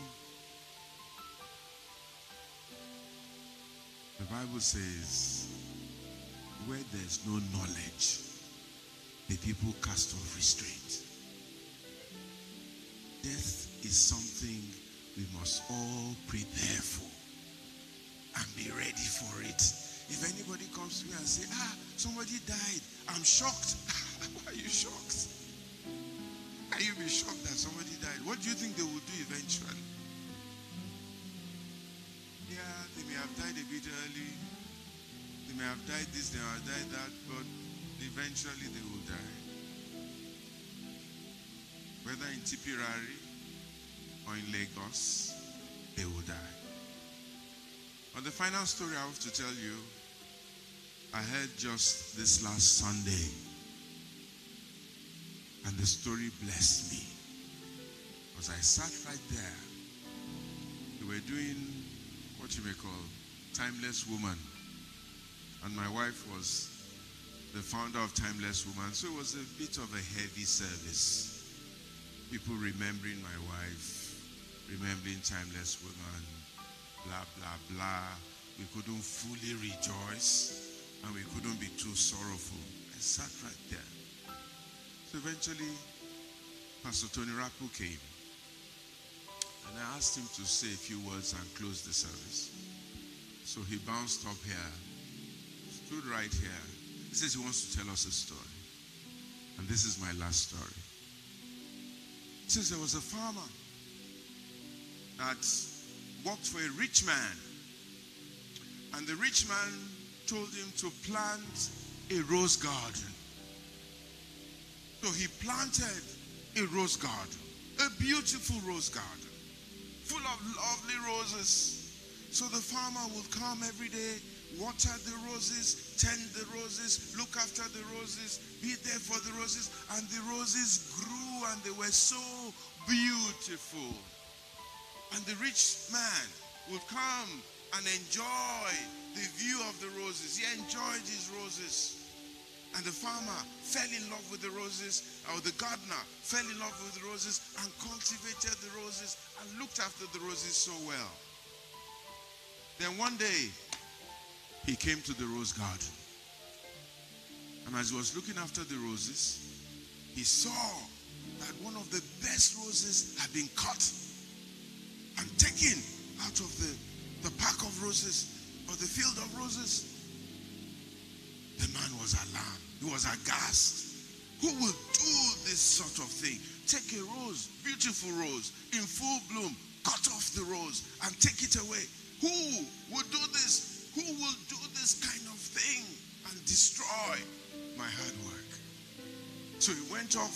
The Bible says, where there's no knowledge, the people cast off restraint. Death is something we must all prepare for and be ready for it. If anybody comes to me and say, somebody died, I'm shocked. Why are you shocked? Can you be shocked that somebody died? What do you think they will do eventually? Yeah, they may have died a bit early. They may have died this, they may have died that, but eventually they will die. Whether in Tipirari or in Lagos, they will die. But the final story I have to tell you, I heard just this last Sunday, and the story blessed me. Because I sat right there. We were doing what you may call Timeless Woman. And my wife was the founder of Timeless Woman, so it was a bit of a heavy service. People remembering my wife, remembering Timeless Woman, blah, blah, blah. We couldn't fully rejoice, and we couldn't be too sorrowful. I sat right there. So eventually, Pastor Tony Rapu came, and I asked him to say a few words and close the service. So he bounced up here, stood right here. He says he wants to tell us a story. And this is my last story. He says there was a farmer that worked for a rich man. And the rich man told him to plant a rose garden. So he planted a rose garden, a beautiful rose garden, full of lovely roses. So the farmer would come every day, water the roses, tend the roses, look after the roses, be there for the roses, and the roses grew and they were so beautiful. And the rich man would come and enjoy the view of the roses. He enjoyed his roses. And the farmer fell in love with the roses, or the gardener fell in love with the roses and cultivated the roses and looked after the roses so well. Then one day, he came to the rose garden. And as he was looking after the roses, he saw that one of the best roses had been cut and taken out of the pack of roses, or the field of roses. The man was alarmed. He was aghast. Who will do this sort of thing? Take a rose, beautiful rose, in full bloom, cut off the rose and take it away. Who will do this? Who will do this kind of thing and destroy my hard work? So he went off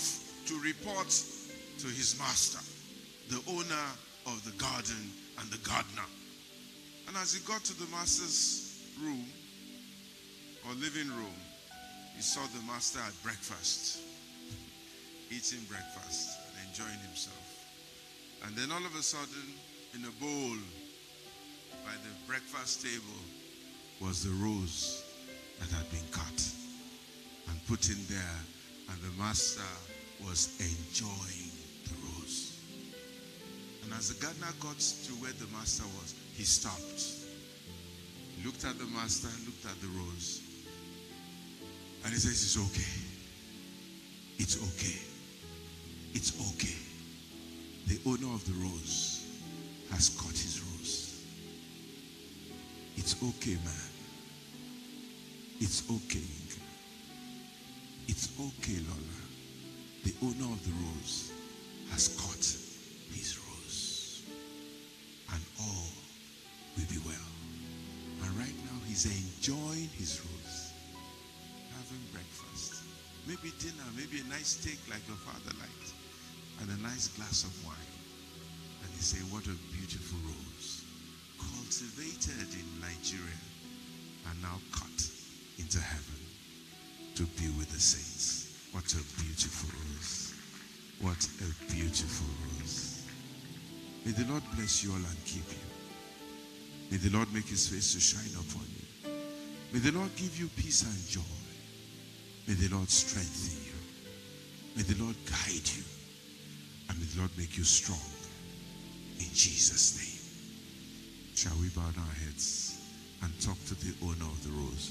to report to his master, the owner of the garden and the gardener. And as he got to the master's room or living room, he saw the master at breakfast, eating breakfast and enjoying himself. And then all of a sudden, in a bowl by the breakfast table was the rose that had been cut and put in there, and the master was enjoying the rose. And as the gardener got to where the master was, he stopped. He looked at the master, looked at the rose, and he says, it's okay. It's okay. It's okay. The owner of the rose has cut his rose. It's okay, man. It's okay, Inga. It's okay, Lola. The owner of the rose has cut his rose. And all will be well. And right now, he's enjoying his rose. Having breakfast. Maybe dinner, maybe a nice steak like your father liked. And a nice glass of wine. And he say, what a beautiful rose. Cultivated in Nigeria. And now cut into heaven to be with the saints. What a beautiful rose. What a beautiful rose. May the Lord bless you all and keep you. May the Lord make his face to shine upon you. May the Lord give you peace and joy. May the Lord strengthen you. May the Lord guide you. And may the Lord make you strong. In Jesus' name. Shall we bow our heads and talk to the owner of the rose?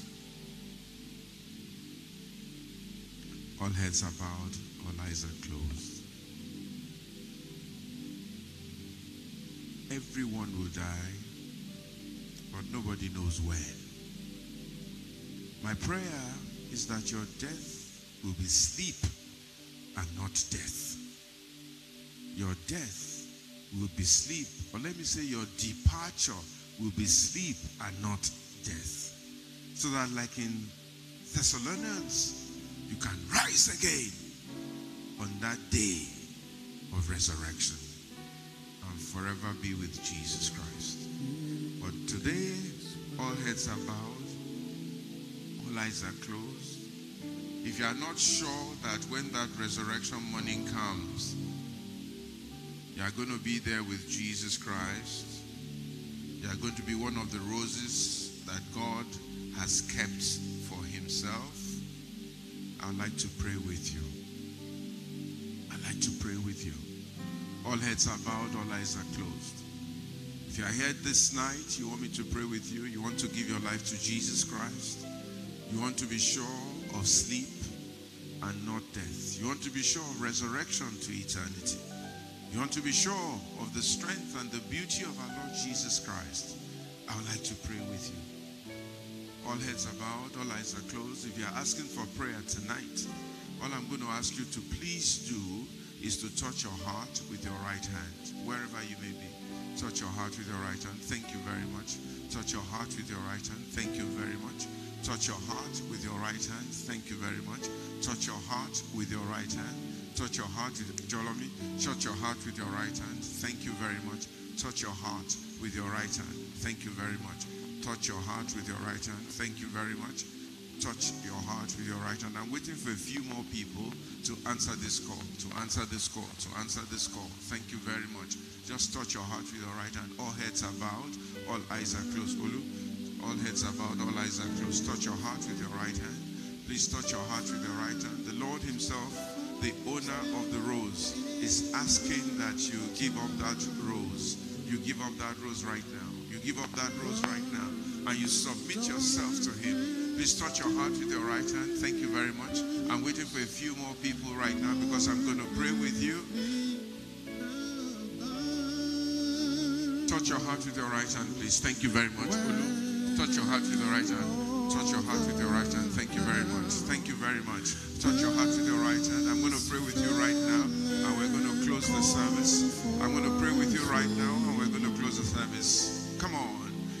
All heads are bowed, all eyes are closed. Everyone will die, but nobody knows when. My prayer is that your death will be sleep and not death. Your death will be sleep, or let me say your departure will be sleep and not death. So that like in Thessalonians, you can rise again on that day of resurrection and forever be with Jesus Christ. But today, all heads are bowed, all eyes are closed. If you are not sure that when that resurrection morning comes, you are going to be there with Jesus Christ, you are going to be one of the roses that God has kept for himself, I'd like to pray with you. I'd like to pray with you. All heads are bowed, all eyes are closed. If you are here this night, you want me to pray with you, you want to give your life to Jesus Christ, you want to be sure of sleep and not death, you want to be sure of resurrection to eternity, you want to be sure of the strength and the beauty of our Lord Jesus Christ, I would like to pray with you. All heads are bowed, all eyes are closed. If you are asking for prayer tonight, all I'm going to ask you to please do is to touch your heart with your right hand, wherever you may be. Touch your heart with your right hand. Thank you very much. Touch your heart with your right hand. Thank you very much. Touch your heart with your right hand. Thank you very much. Touch your heart with your right hand. Touch your heart with Jolomi. Touch your heart with your right hand. Thank you very much. Touch your heart with your right hand. Thank you very much. Touch your heart with your right hand. Thank you very much. Touch your heart with your right hand. I'm waiting for a few more people to answer this call, to answer this call, to answer this call. Thank you very much. Just touch your heart with your right hand. All heads are bowed, all eyes are closed. Olu, all heads are bowed, all eyes are closed. Touch your heart with your right hand. Please touch your heart with your right hand. The Lord himself, the owner of the rose, is asking that you give up that rose. You give up that rose right now. You give up that rose right now and you submit yourself to him. Please touch your heart with your right hand. Thank you very much. I'm waiting for a few more people right now because I'm going to pray with you. Touch your heart with your right hand, please. Thank you very much. Olu. Touch your heart with your right hand. Touch your heart with your right hand. Thank you very much. Thank you very much. Touch your heart with your right hand. I'm going to pray with you right now and we're going to close the service. I'm going to pray with you right now and we're going to close the service. Come on.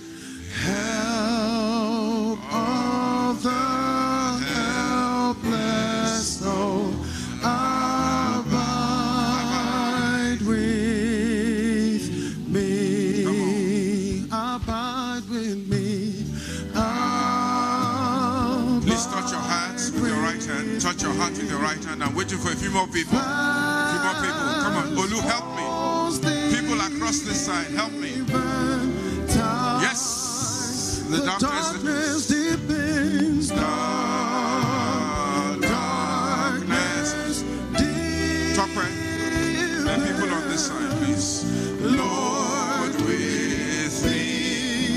Help of the helpless, no, with your right hand. I'm waiting for a few more people. A few more people. Come on. Olu, help me. People across this side, help me. Yes. The darkness deepens. Darkness. Talk right. And people on this side, please. Lord, with thee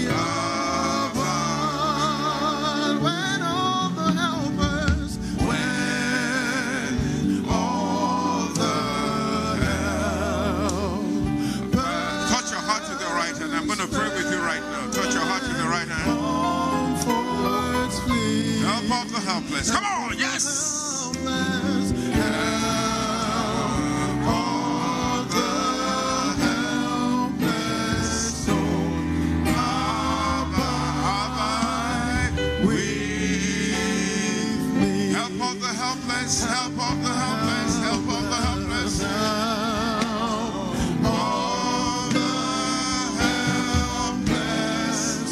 abide. When all the helpers, when all the helpers. Touch your heart with your right hand. I'm going to pray with you right now. Touch your heart with your right hand. Help out the helpless. Come on, yes. Help of the helpless, help of the helpless, help of the helpless,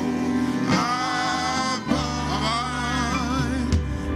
abide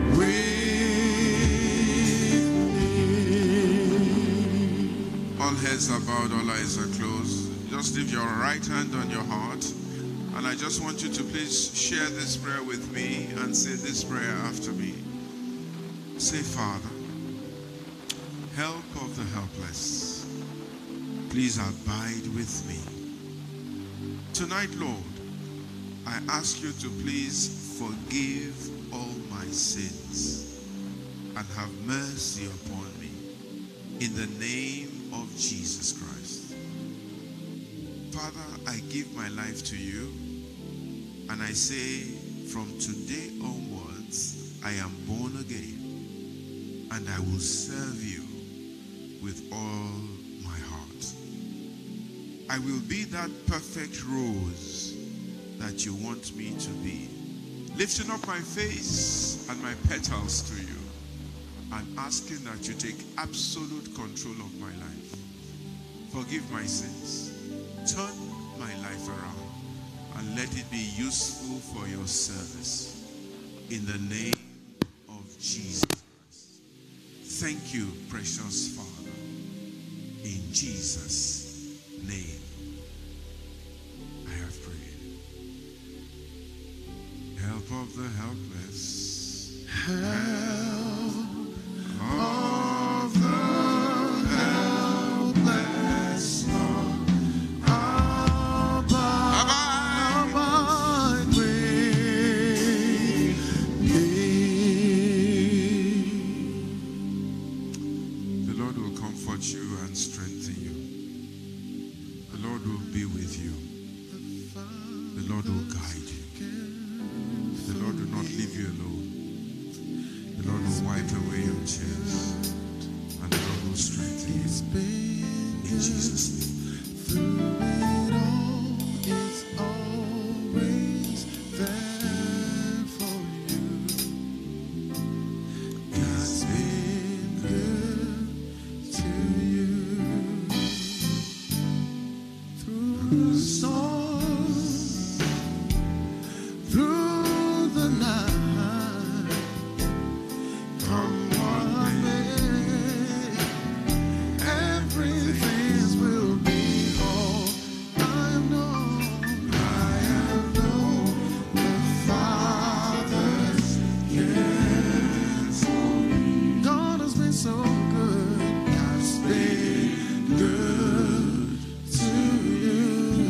with me. All heads are bowed, all eyes are closed. Just leave your right hand on your heart, and I just want you to please share this prayer with me and say this prayer after me. Say, Father, help of the helpless, please abide with me. Tonight, Lord, I ask you to please forgive all my sins and have mercy upon me in the name of Jesus Christ. Father, I give my life to you, and I say from today onwards, I am born again. And I will serve you with all my heart. I will be that perfect rose that you want me to be, lifting up my face and my petals to you and asking that you take absolute control of my life. Forgive my sins. Turn my life around and let it be useful for your service. In the name of Jesus. Thank you, precious Father, in Jesus' name I have prayed. Help of the helpless, help of the helpless, Lord, abide with me. You and strengthen you. The Lord will be with you. The Lord will guide you. The Lord will not leave you alone. The Lord will wipe away your tears, and the Lord will strengthen you. In Jesus' name. Through it all, it's always there for you. God's been good to you. Through the storms, through the night, come what may, everything will be all. I have known the Father's yes. God has been so good. God's been good to you.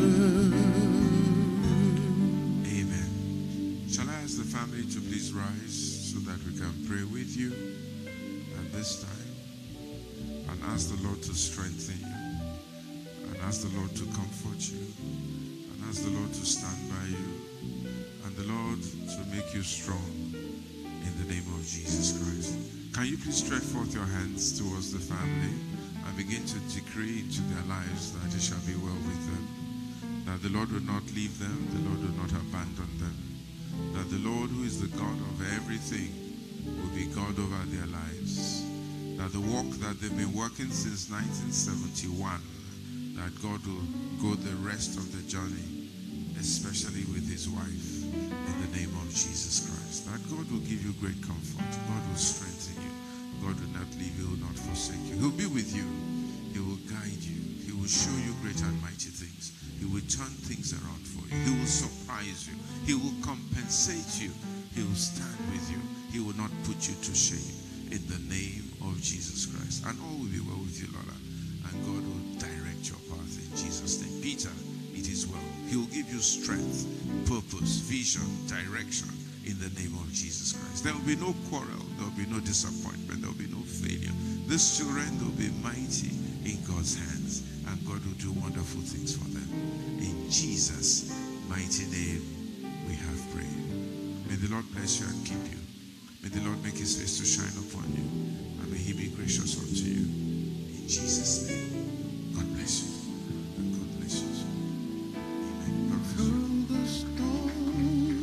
Amen. Shall I ask the family to please rise so that we can pray with you at this time, and ask the Lord to strengthen you, and ask the Lord to comfort you, and ask the Lord to stand by you, and the Lord to make you strong in the name of Jesus Christ. Can you please stretch forth your hands towards the family and begin to decree into their lives that it shall be well with them, that the Lord will not leave them, the Lord will not abandon them, that the Lord, who is the God of everything, will be God over their lives, that the work that they've been working since 1971, that God will go the rest of the journey, especially with his wife, in the name of Jesus Christ. That God will give you great comfort. God will strengthen you. God will not leave you, will not forsake you. He'll be with you. He will guide you. He will show you great and mighty things. He will turn things around for you. He will surprise you. He will compensate you. He will stand with you. He will not put you to shame. In the name of Jesus Christ. And all will be well with you, Lord. And God will direct your path in Jesus' name. Peter, it is well. He will give you strength, purpose, vision, direction in the name of Jesus Christ. There will be no quarrel. There will be no disappointment. There will be no failure. These children will be mighty in God's hands. And God will do wonderful things for them. In Jesus' mighty name, we have prayed. May the Lord bless you and keep you. May the Lord make his face to shine upon you. And may he be gracious unto you. In Jesus' name, God bless you. And God bless you. Amen. God bless you. Through the storm,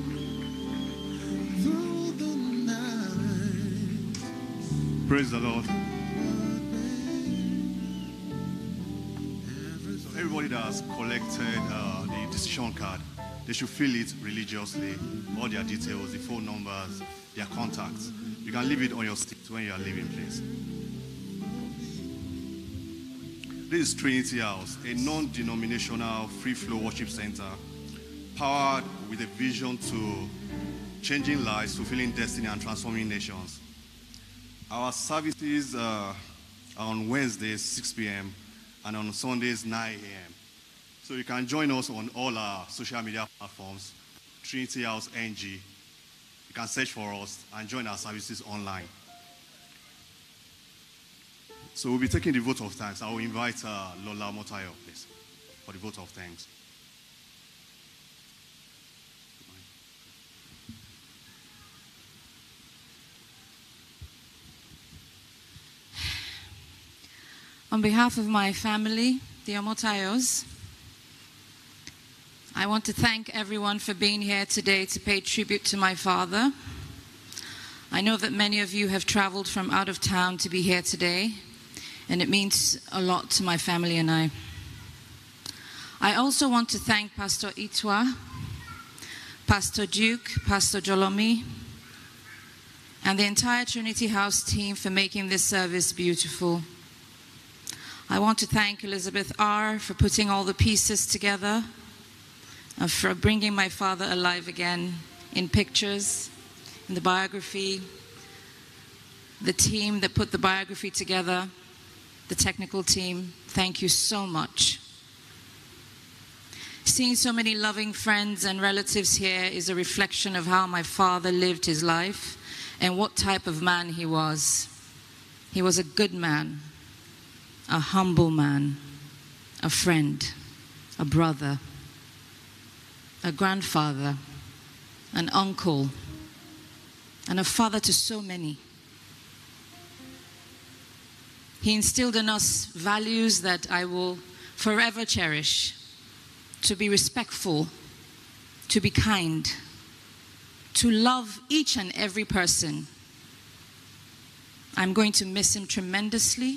through the night. Praise the Lord. So everybody that has collected the decision card, they should fill it religiously, all their details, the phone numbers, their contacts. You can leave it on your seat when you are leaving, please. This is Trinity House, a non-denominational free-flow worship center powered with a vision to changing lives, fulfilling destiny, and transforming nations. Our services are on Wednesdays, 6 p.m., and on Sundays, 9 a.m. So you can join us on all our social media platforms, Trinity House NG. You can search for us and join our services online. So we'll be taking the vote of thanks. I will invite Lola Omotayo, please, for the vote of thanks. On behalf of my family, the Omotayos, I want to thank everyone for being here today to pay tribute to my father. I know that many of you have traveled from out of town to be here today, and it means a lot to my family and I. I also want to thank Pastor Itwa, Pastor Duke, Pastor Jolomi, and the entire Trinity House team for making this service beautiful. I want to thank Elizabeth R. for putting all the pieces together, and for bringing my father alive again in pictures, in the biography, the team that put the biography together, the technical team. Thank you so much. Seeing so many loving friends and relatives here is a reflection of how my father lived his life and what type of man he was. He was a good man, a humble man, a friend, a brother, a grandfather, an uncle, and a father to so many. He instilled in us values that I will forever cherish: to be respectful, to be kind, to love each and every person. I'm going to miss him tremendously.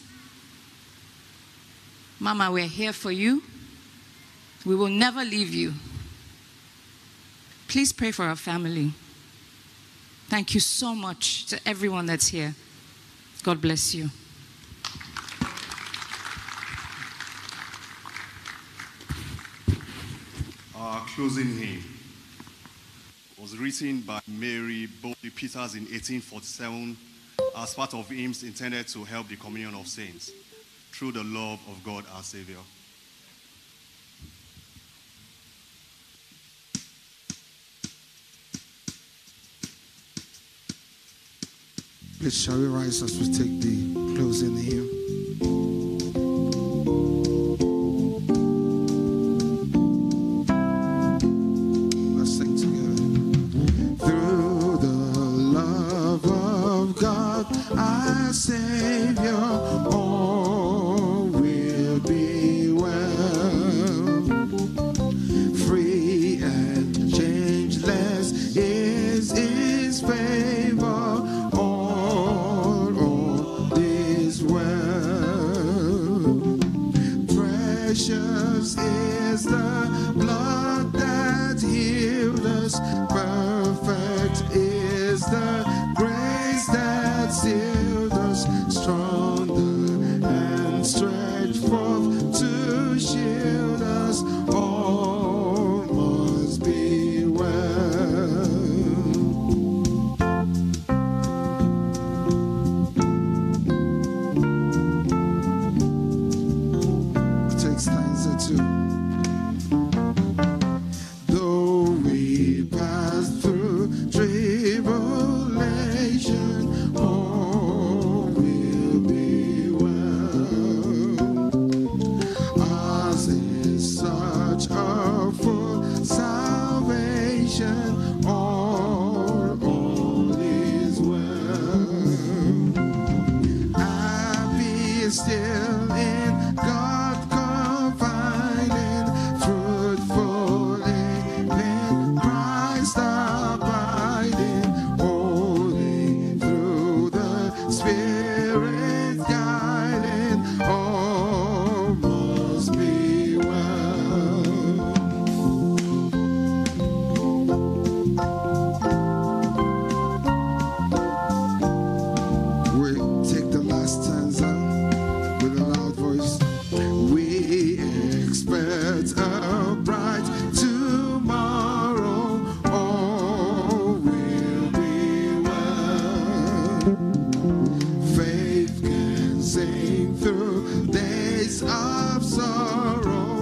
Mama, we're here for you. We will never leave you. Please pray for our family. Thank you so much to everyone that's here. God bless you. Our closing hymn was written by Mary Bowley Peters in 1847 as part of hymns intended to help the communion of saints through the love of God our Savior. Please shall we rise as we take the closing hymn. Let's sing together. Through the love of God, our Savior, all will be well. Free and changeless is His favor. Precious is the blood that healed us. Perfect is the grace that sealed it too. Though we pass through tribulation, all will be well. Ours is such a full salvation, all is well. Happy still in God confiding, fruitful in Christ abiding, holy through the Spirit guiding, all must be well. We take the last stanza with a loud voice. We expect a bright tomorrow, all will be well. Faith can sing through days of sorrow,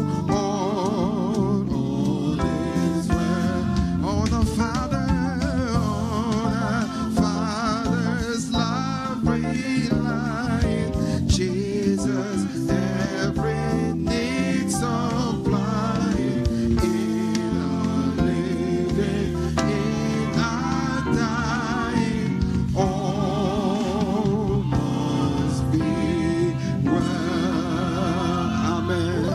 all is well. On the Father's love relying, Jesus every need supplying, in our living, in our dying, all must be well. Amen.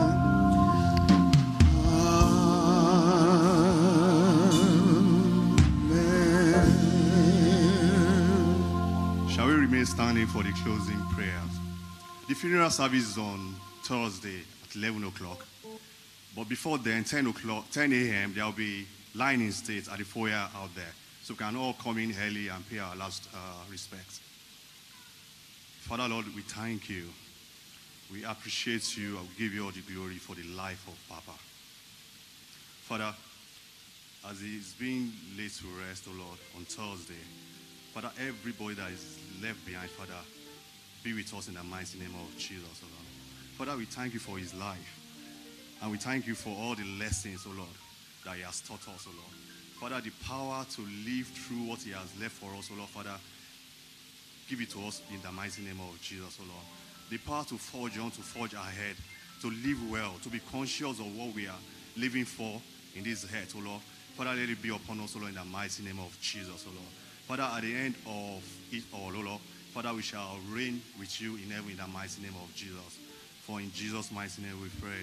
Shall we remain standing for the closing prayers? The funeral service is on Thursday at 11 o'clock. But before then, 10 a.m., there will be line in state at the foyer out there. So we can all come in early and pay our last respects. Father, Lord, we thank you. We appreciate you and give you all the glory for the life of Papa. Father, as he is being laid to rest, oh Lord, on Thursday, Father, everybody that is left behind, Father, be with us in the mighty name of Jesus, oh Lord. Father, we thank you for his life. And we thank you for all the lessons, oh Lord, that he has taught us, oh Lord. Father, the power to live through what he has left for us, oh Lord, Father, give it to us in the mighty name of Jesus, oh Lord. The power to forge on, to forge ahead, to live well, to be conscious of what we are living for in this earth, oh Lord. Father, let it be upon us, oh Lord, in the mighty name of Jesus, oh Lord. Father, at the end of it all, oh Lord, Father, we shall reign with you in heaven in the mighty name of Jesus. For in Jesus' mighty name we pray.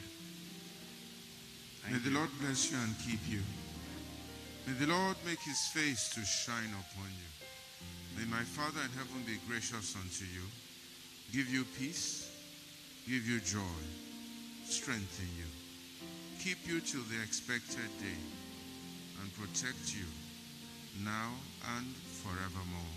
May the Lord bless you and keep you. May the Lord make his face to shine upon you. May my Father in heaven be gracious unto you, give you peace, give you joy, strengthen you, keep you till the expected day, and protect you now and forevermore.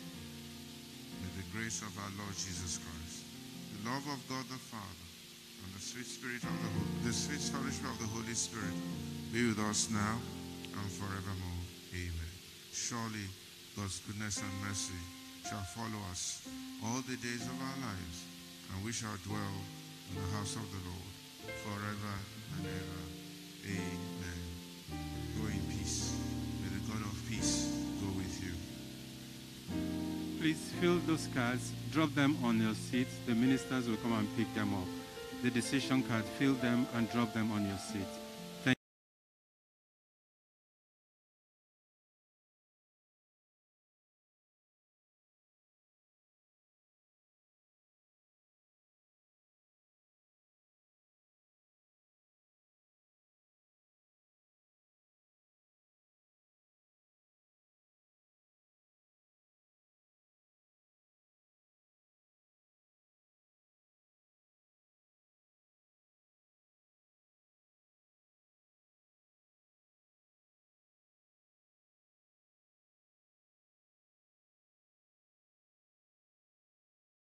May the grace of our Lord Jesus Christ, the love of God the Father, and the sweet sweet fellowship of the Holy Spirit be with us now and forevermore. Amen. Surely God's goodness and mercy shall follow us all the days of our lives, and we shall dwell in the house of the Lord forever and ever. Amen. Go in peace. May the God of peace go with you. Please fill those cards, drop them on your seats. The ministers will come and pick them up. The decision card, fill them and drop them on your seat.